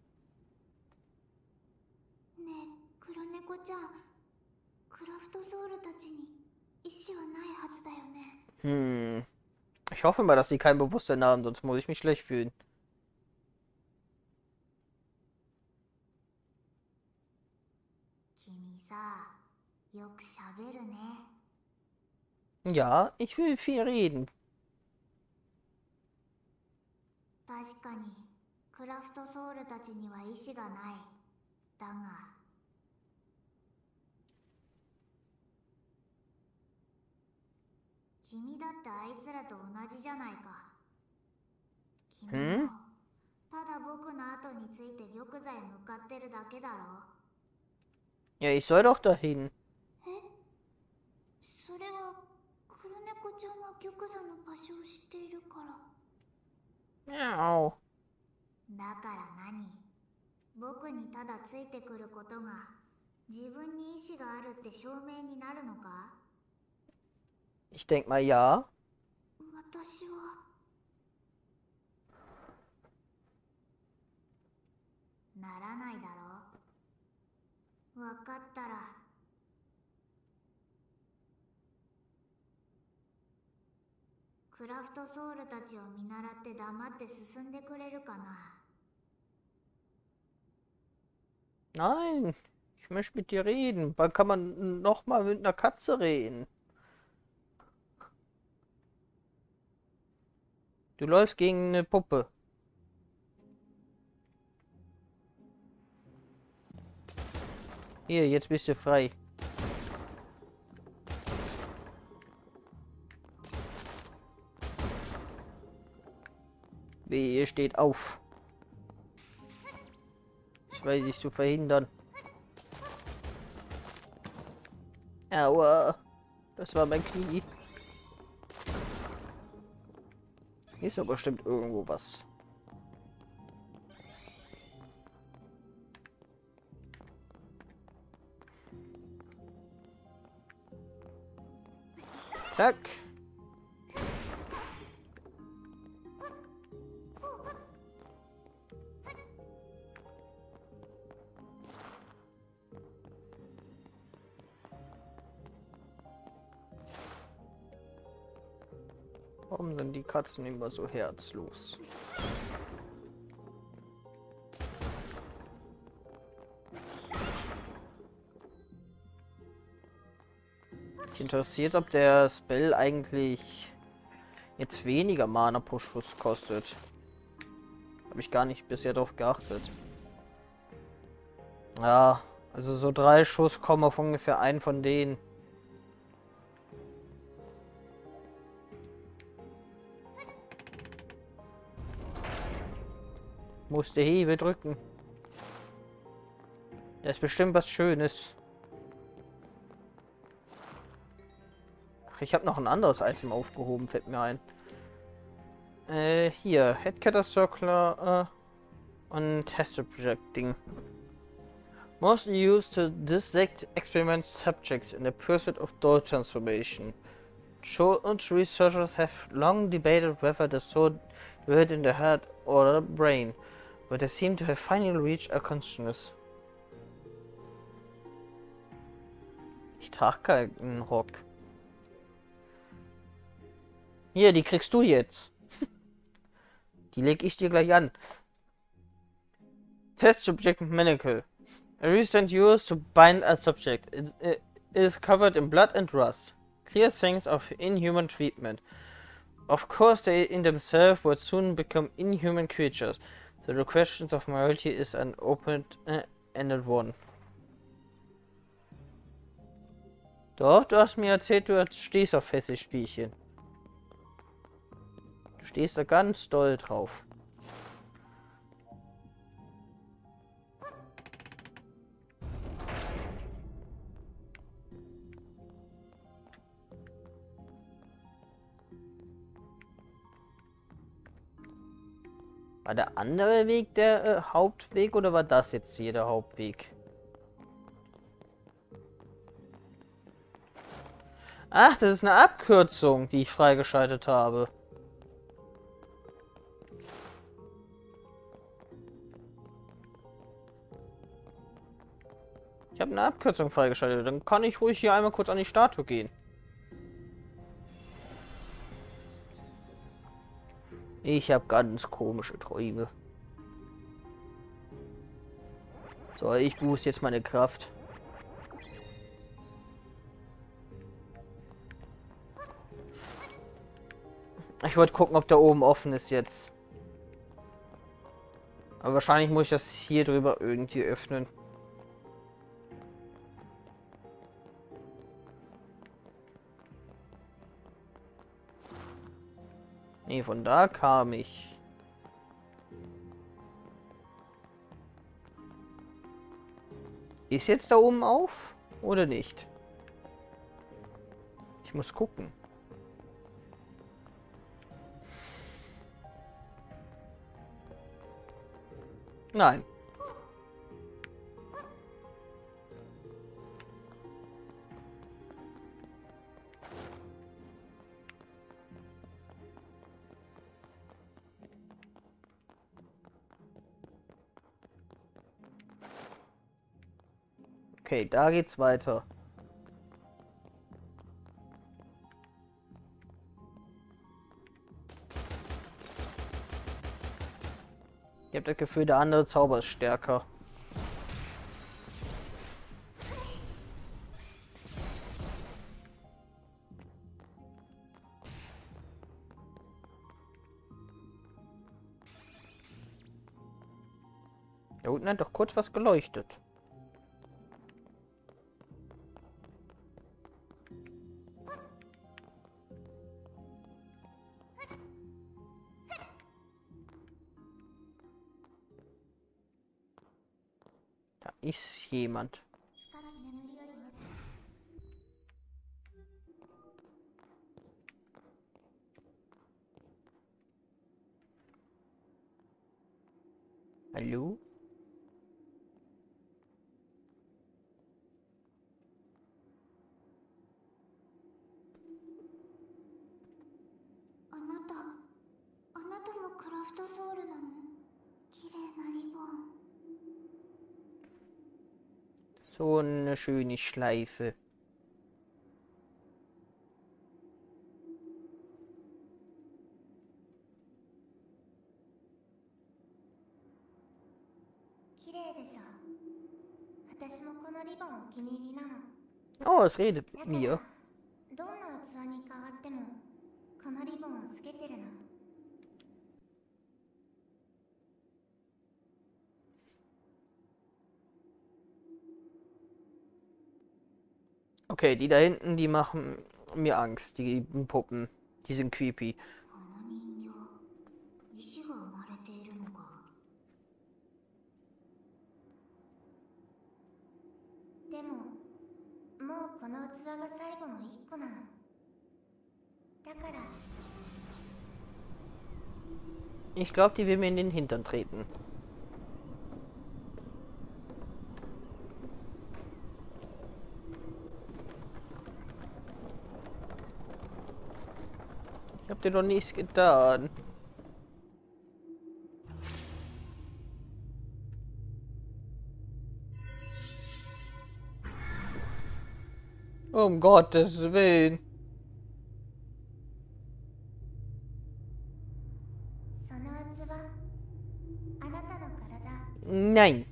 Hm. Ich hoffe mal, dass sie kein Bewusstsein haben, sonst muss ich mich schlecht fühlen. Ja, ich will viel reden. Hm? Ja, ich soll doch dahin. Miau. だから何？僕にただついてくることが自分に意志があるって証明になるのか？ Ich denk mal ja. 私はならないだろ。わかったらクラフトソウルたちを見習って黙って進んでくれるかな。 Nein, ich möchte mit dir reden. Wann kann man noch mal mit einer Katze reden? Du läufst gegen eine Puppe. Hier, jetzt bist du frei. Wehe, steht auf. Das weiß ich zu verhindern. Aua. Das war mein Knie. Hier ist doch bestimmt irgendwo was. Zack. Warum sind die Katzen immer so herzlos? Mich interessiert, ob der Spell eigentlich jetzt weniger Mana pro Schuss kostet. Habe ich gar nicht bisher darauf geachtet. Ja, also so 3 Schuss kommen auf ungefähr einen von denen. Musste Hebel drücken. Da ist bestimmt was Schönes. Ach, ich habe noch ein anderes Item aufgehoben, fällt mir ein. Hier, Headcutter Circular und Tester Projecting. Mostly used to dissect experiment subjects in the pursuit of doll transformation. George researchers have long debated whether the sword were in the head or the brain, but they seem to have finally reached a consciousness. Ich trage keinen Rock. Hier, die kriegst du jetzt. Die leg ich dir gleich an. Test Subject Manacle. A recent use to bind a subject. It is covered in blood and rust. Clear signs of inhuman treatment. Of course, they in themselves would soon become inhuman creatures. So the question of morality is an ended one. Doch, du hast mir erzählt, du stehst auf feste Spielchen. Du stehst da ganz doll drauf. War der andere Weg der Hauptweg oder war das jetzt hier der Hauptweg? Ach, das ist eine Abkürzung, die ich freigeschaltet habe. Ich habe eine Abkürzung freigeschaltet. Dann kann ich ruhig hier einmal kurz an die Statue gehen. Ich habe ganz komische Träume. So, ich boost jetzt meine Kraft. Ich wollte gucken, ob da oben offen ist jetzt. Aber wahrscheinlich muss ich das hier drüber irgendwie öffnen. Nee, von da kam ich. Ist jetzt da oben auf oder nicht? Ich muss gucken. Nein. Okay, da geht's weiter. Ich habe das Gefühl, der andere Zauber ist stärker. Da unten hat doch kurz was geleuchtet. Da ist jemand. Hallo? So eine schöne Schleife. Oh, es redet mit mir. Okay, die da hinten, die machen mir Angst. Die Puppen. Die sind creepy. Ich glaube, die will mir in den Hintern treten. Ich hab dir doch nichts getan. Um Gottes Willen. Nein.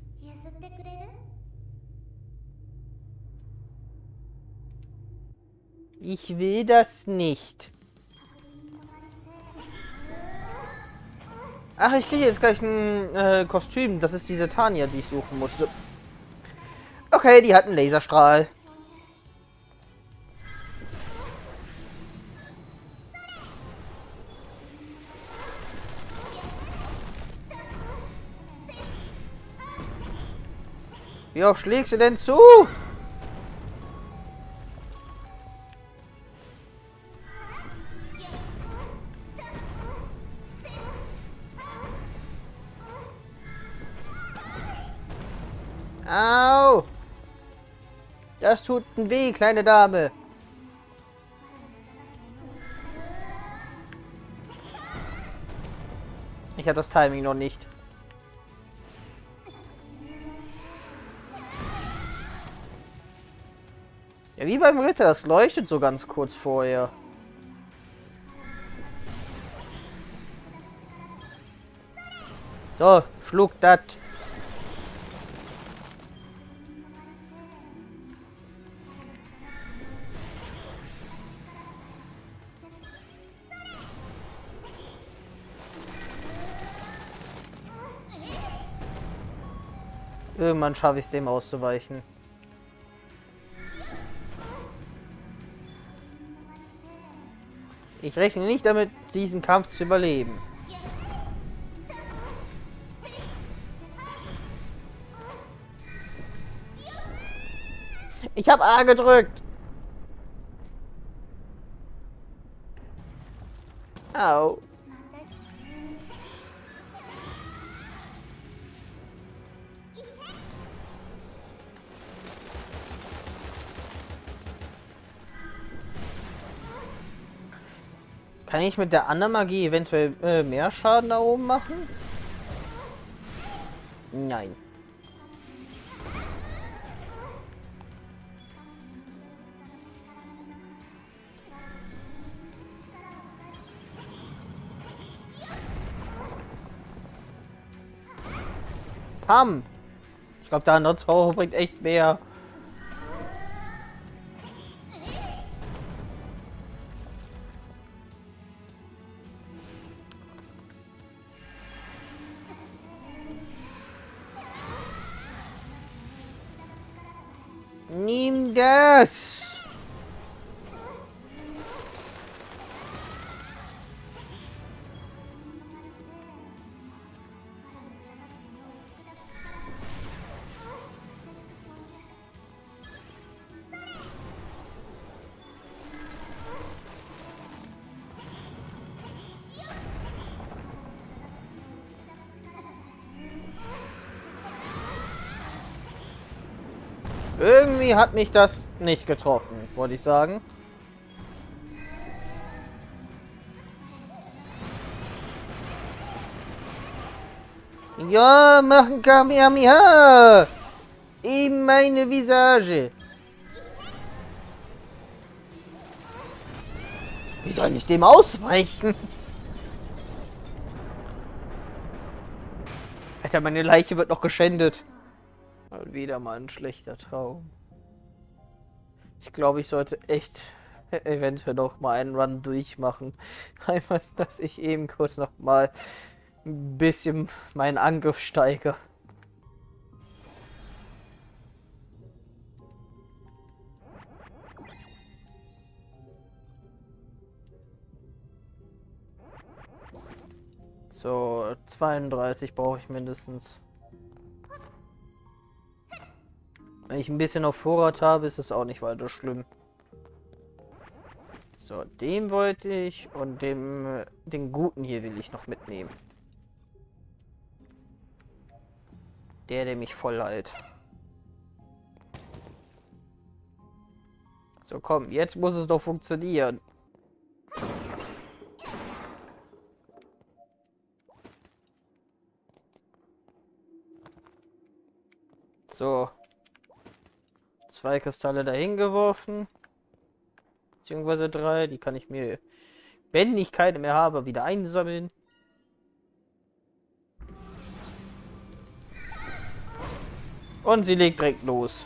Ich will das nicht. Ach, ich kriege jetzt gleich ein Kostüm. Das ist diese Tanja, die ich suchen musste. Okay, die hat einen Laserstrahl. Wie oft schlägst du denn zu? Au! Das tut weh, kleine Dame. Ich habe das Timing noch nicht. Ja, wie beim Ritter, das leuchtet so ganz kurz vorher. So, schluck das. Irgendwann schaffe ich es, dem auszuweichen. Ich rechne nicht damit, diesen Kampf zu überleben. Ich habe A gedrückt. Au. Kann ich mit der anderen Magie eventuell mehr Schaden da oben machen? Nein. Pam! Ich glaube, der andere Zauber bringt echt mehr. Nimm das! Irgendwie hat mich das nicht getroffen, wollte ich sagen. Ja, machen Kamehameha! In meine Visage. Wie soll ich dem ausweichen? Alter, meine Leiche wird noch geschändet. Wieder mal ein schlechter Traum. Ich glaube, ich sollte echt eventuell noch mal einen Run durchmachen. Einfach, dass ich eben kurz noch mal ein bisschen meinen Angriff steigere. So, 32 brauche ich mindestens. Wenn ich ein bisschen auf Vorrat habe, ist es auch nicht weiter schlimm. So, den wollte ich und den guten hier will ich noch mitnehmen. Der mich voll hält. So, komm, jetzt muss es doch funktionieren. So. 2 Kristalle dahin geworfen. Beziehungsweise 3. Die kann ich mir, wenn ich keine mehr habe, wieder einsammeln. Und sie legt direkt los.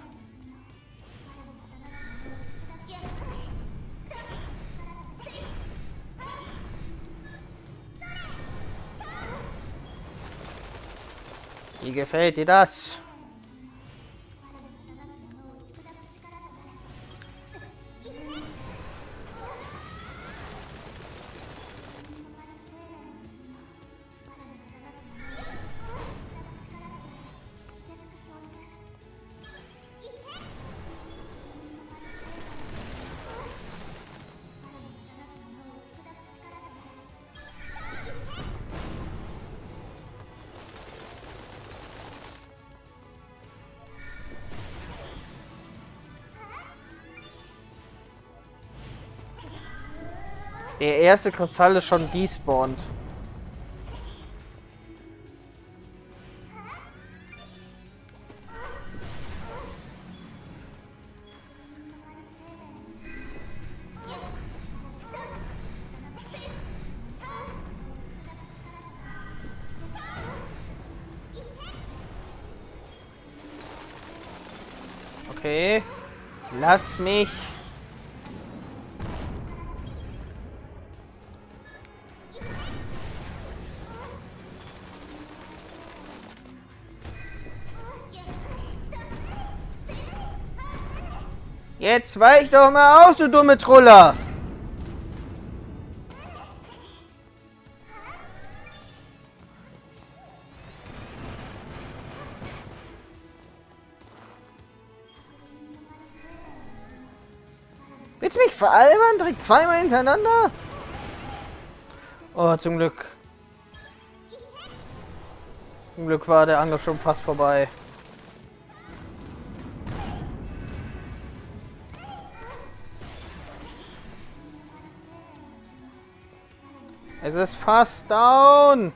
Wie gefällt dir das? Der erste Kristall ist schon despawned. Okay. Lass mich. Jetzt weich doch mal aus, du dumme Troller! Willst du mich veralbern? Direkt zweimal hintereinander? Oh, zum Glück. Zum Glück war der Angriff schon fast vorbei. Es ist fast down.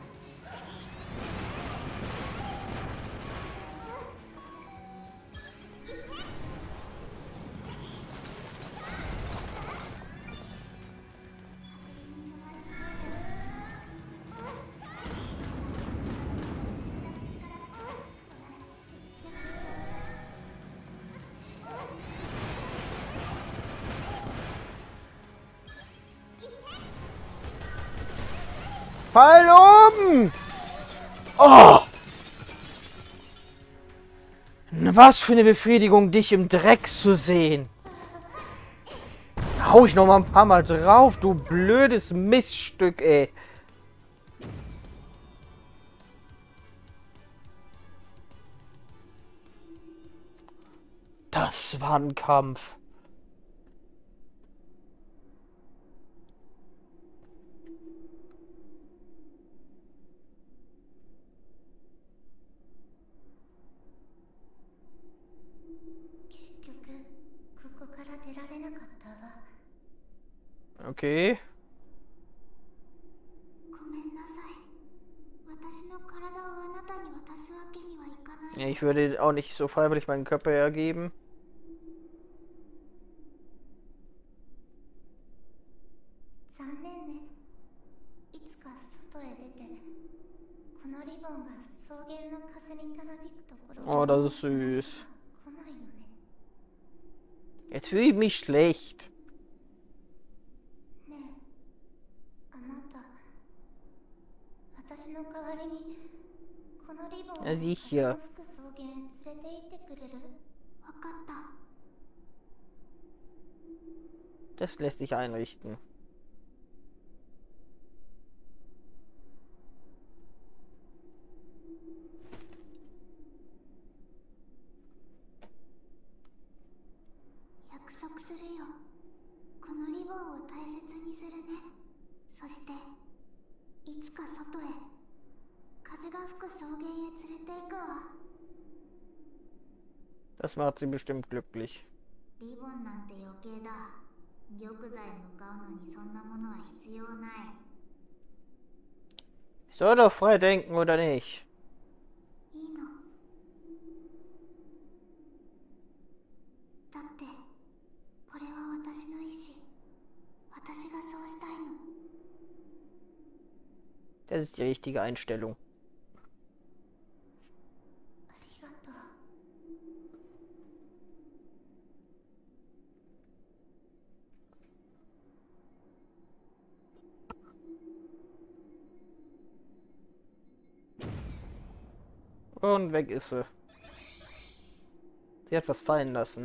Fall oben! Oh! Was für eine Befriedigung, dich im Dreck zu sehen. Hau ich noch mal ein paar Mal drauf, du blödes Miststück, ey. Das war ein Kampf. Okay. Ja, ich würde auch nicht so freiwillig meinen Körper hergeben. Oh, das ist süß. Jetzt fühle ich mich schlecht. Ja, sicher. Das lässt sich einrichten. Das macht sie bestimmt glücklich. Ich soll doch frei denken, oder nicht? Das ist die richtige Einstellung. Und weg ist sie. Sie hat was fallen lassen.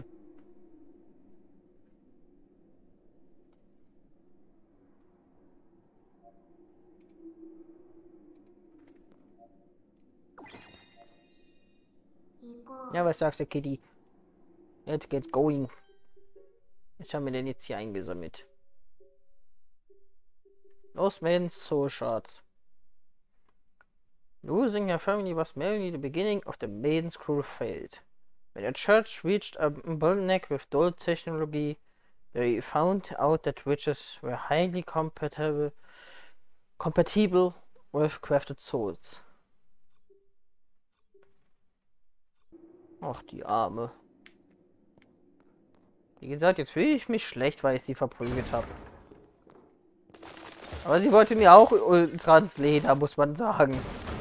Ja, was sagst du, Kitty? Let's get going. Was haben wir denn jetzt hier eingesammelt? Los, Maidens Soul Shards. Losing your family was merely the beginning of the Maiden's cruel fate. When the church reached a bottleneck with dull technology, They found out that witches were highly compatible with crafted souls. Ach, die Arme. Wie gesagt, jetzt fühle ich mich schlecht, weil ich sie verprügelt habe. Aber sie wollte mir auch Ultrans Leder, muss man sagen.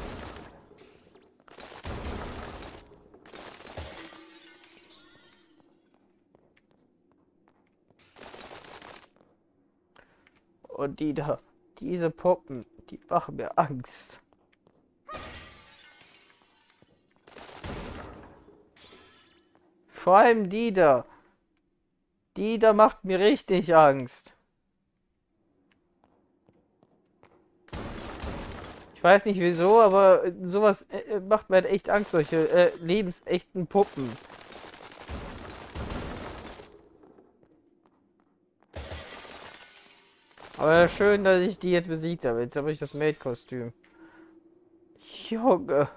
Und die da, diese Puppen, die machen mir Angst. Vor allem die da. Die da macht mir richtig Angst. Ich weiß nicht wieso, aber sowas macht mir halt echt Angst, solche lebensechten Puppen. Aber schön, dass ich die jetzt besiegt habe. Jetzt habe ich das Maid-Kostüm. Junge.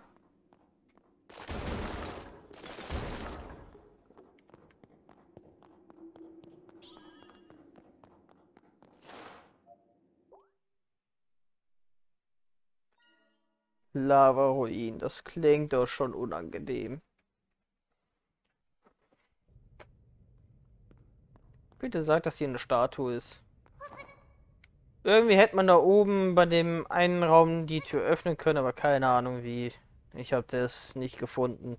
Lava-Ruin, das klingt doch schon unangenehm. Bitte sag, dass hier eine Statue ist. Irgendwie hätte man da oben bei dem einen Raum die Tür öffnen können, aber keine Ahnung wie. Ich habe das nicht gefunden.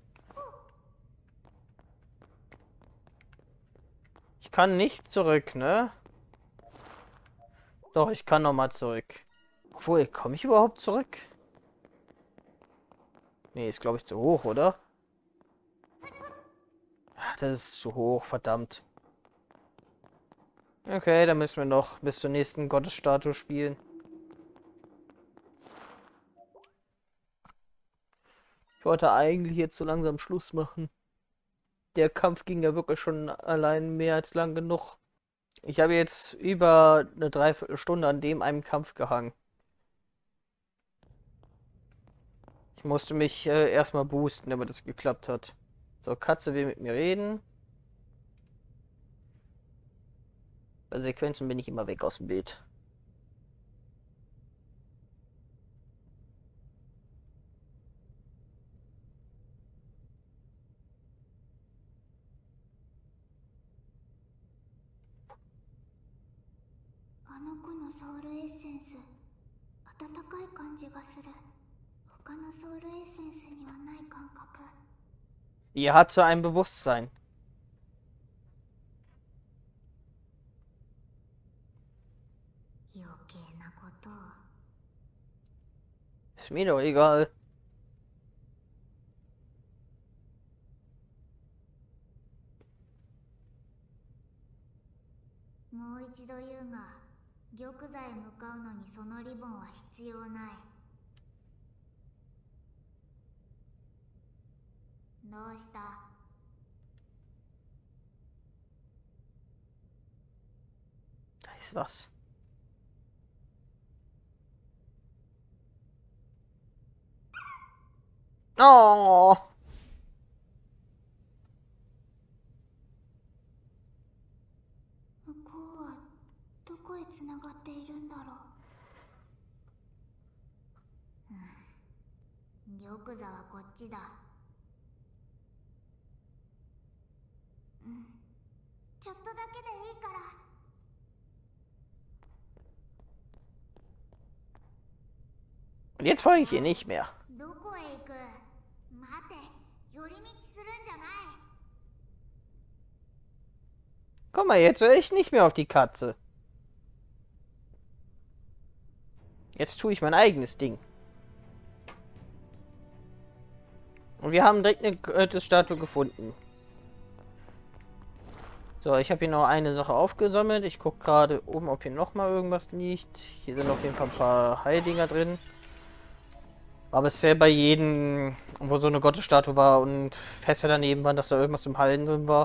Ich kann nicht zurück, ne? Doch, ich kann noch mal zurück. Obwohl, komme ich überhaupt zurück? Nee, ist glaube ich zu hoch, oder? Ach, das ist zu hoch, verdammt. Okay, dann müssen wir noch bis zur nächsten Gottesstatue spielen. Ich wollte eigentlich jetzt so langsam Schluss machen. Der Kampf ging ja wirklich schon allein mehr als lang genug. Ich habe jetzt über eine Dreiviertelstunde an dem einen Kampf gehangen. Ich musste mich erstmal boosten, damit das geklappt hat. So, Katze will mit mir reden. Bei Sequenzen bin ich immer weg aus dem Bild. Ihr hat so ein Bewusstsein. Ist mir doch egal. Da ist was. Oh! つながっているんだろう。玉座はこっちだ。ちょっとだけでいいから。 Und jetzt folge ich ihr nicht mehr. どこへ行く？待て、寄り道するんじゃない。 Guck mal, jetzt höre ich nicht mehr auf die Katze. Jetzt tue ich mein eigenes Ding. Und wir haben direkt eine Gottesstatue gefunden. So, ich habe hier noch eine Sache aufgesammelt. Ich gucke gerade oben, ob hier noch mal irgendwas liegt. Hier sind auf jeden Fall ein paar Heildinger drin. War bisher bei jedem, wo so eine Gottesstatue war und Fässer daneben waren, dass da irgendwas zum Heilen drin war.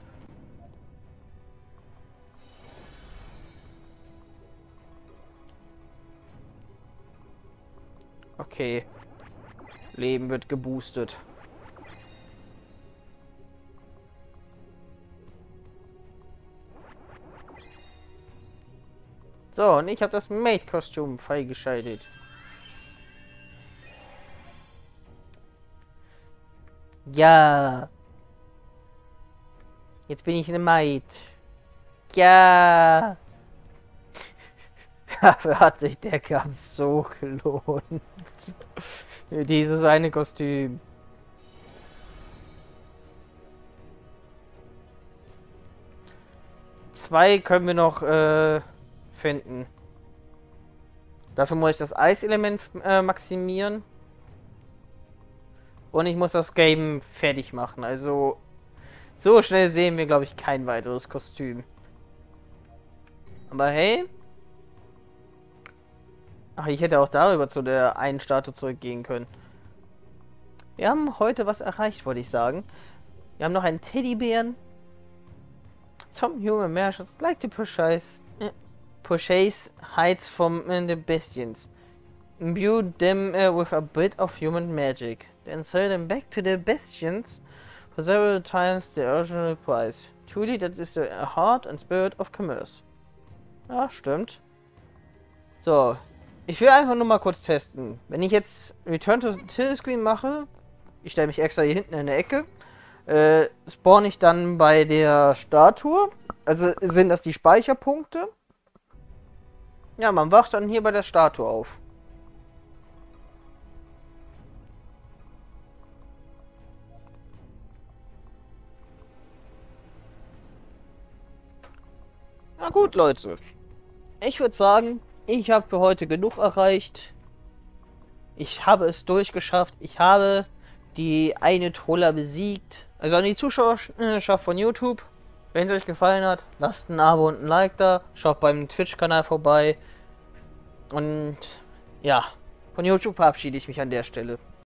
Okay. Leben wird geboostet. So, und ich habe das Maid-Kostüm freigeschaltet. Ja. Jetzt bin ich eine Maid. Ja. Dafür hat sich der Kampf so gelohnt. Dieses eine Kostüm. Zwei können wir noch finden. Dafür muss ich das Eiselement maximieren. Und ich muss das Game fertig machen. Also so schnell sehen wir, glaube ich, kein weiteres Kostüm. Aber hey. Ach, ich hätte auch darüber zu der einen Statue zurückgehen können. Wir haben heute was erreicht, wollte ich sagen. Wir haben noch einen Teddybären. Some human merchants like to purchase hides from the bastions. Imbue them with a bit of human magic. Then sell them back to the bastions for several times the original price. Truly, that is the heart and spirit of commerce. Ja, stimmt. So. Ich will einfach nur mal kurz testen. Wenn ich jetzt Return to Title Screen mache, ich stelle mich extra hier hinten in der Ecke, spawn ich dann bei der Statue. Also sind das die Speicherpunkte. Ja, man wacht dann hier bei der Statue auf. Na gut, Leute. Ich würde sagen, ich habe für heute genug erreicht. Ich habe es durchgeschafft. Ich habe die eine Troller besiegt. Also an die Zuschauerschaft von YouTube. Wenn es euch gefallen hat, lasst ein Abo und ein Like da. Schaut beim Twitch-Kanal vorbei. Und ja, von YouTube verabschiede ich mich an der Stelle.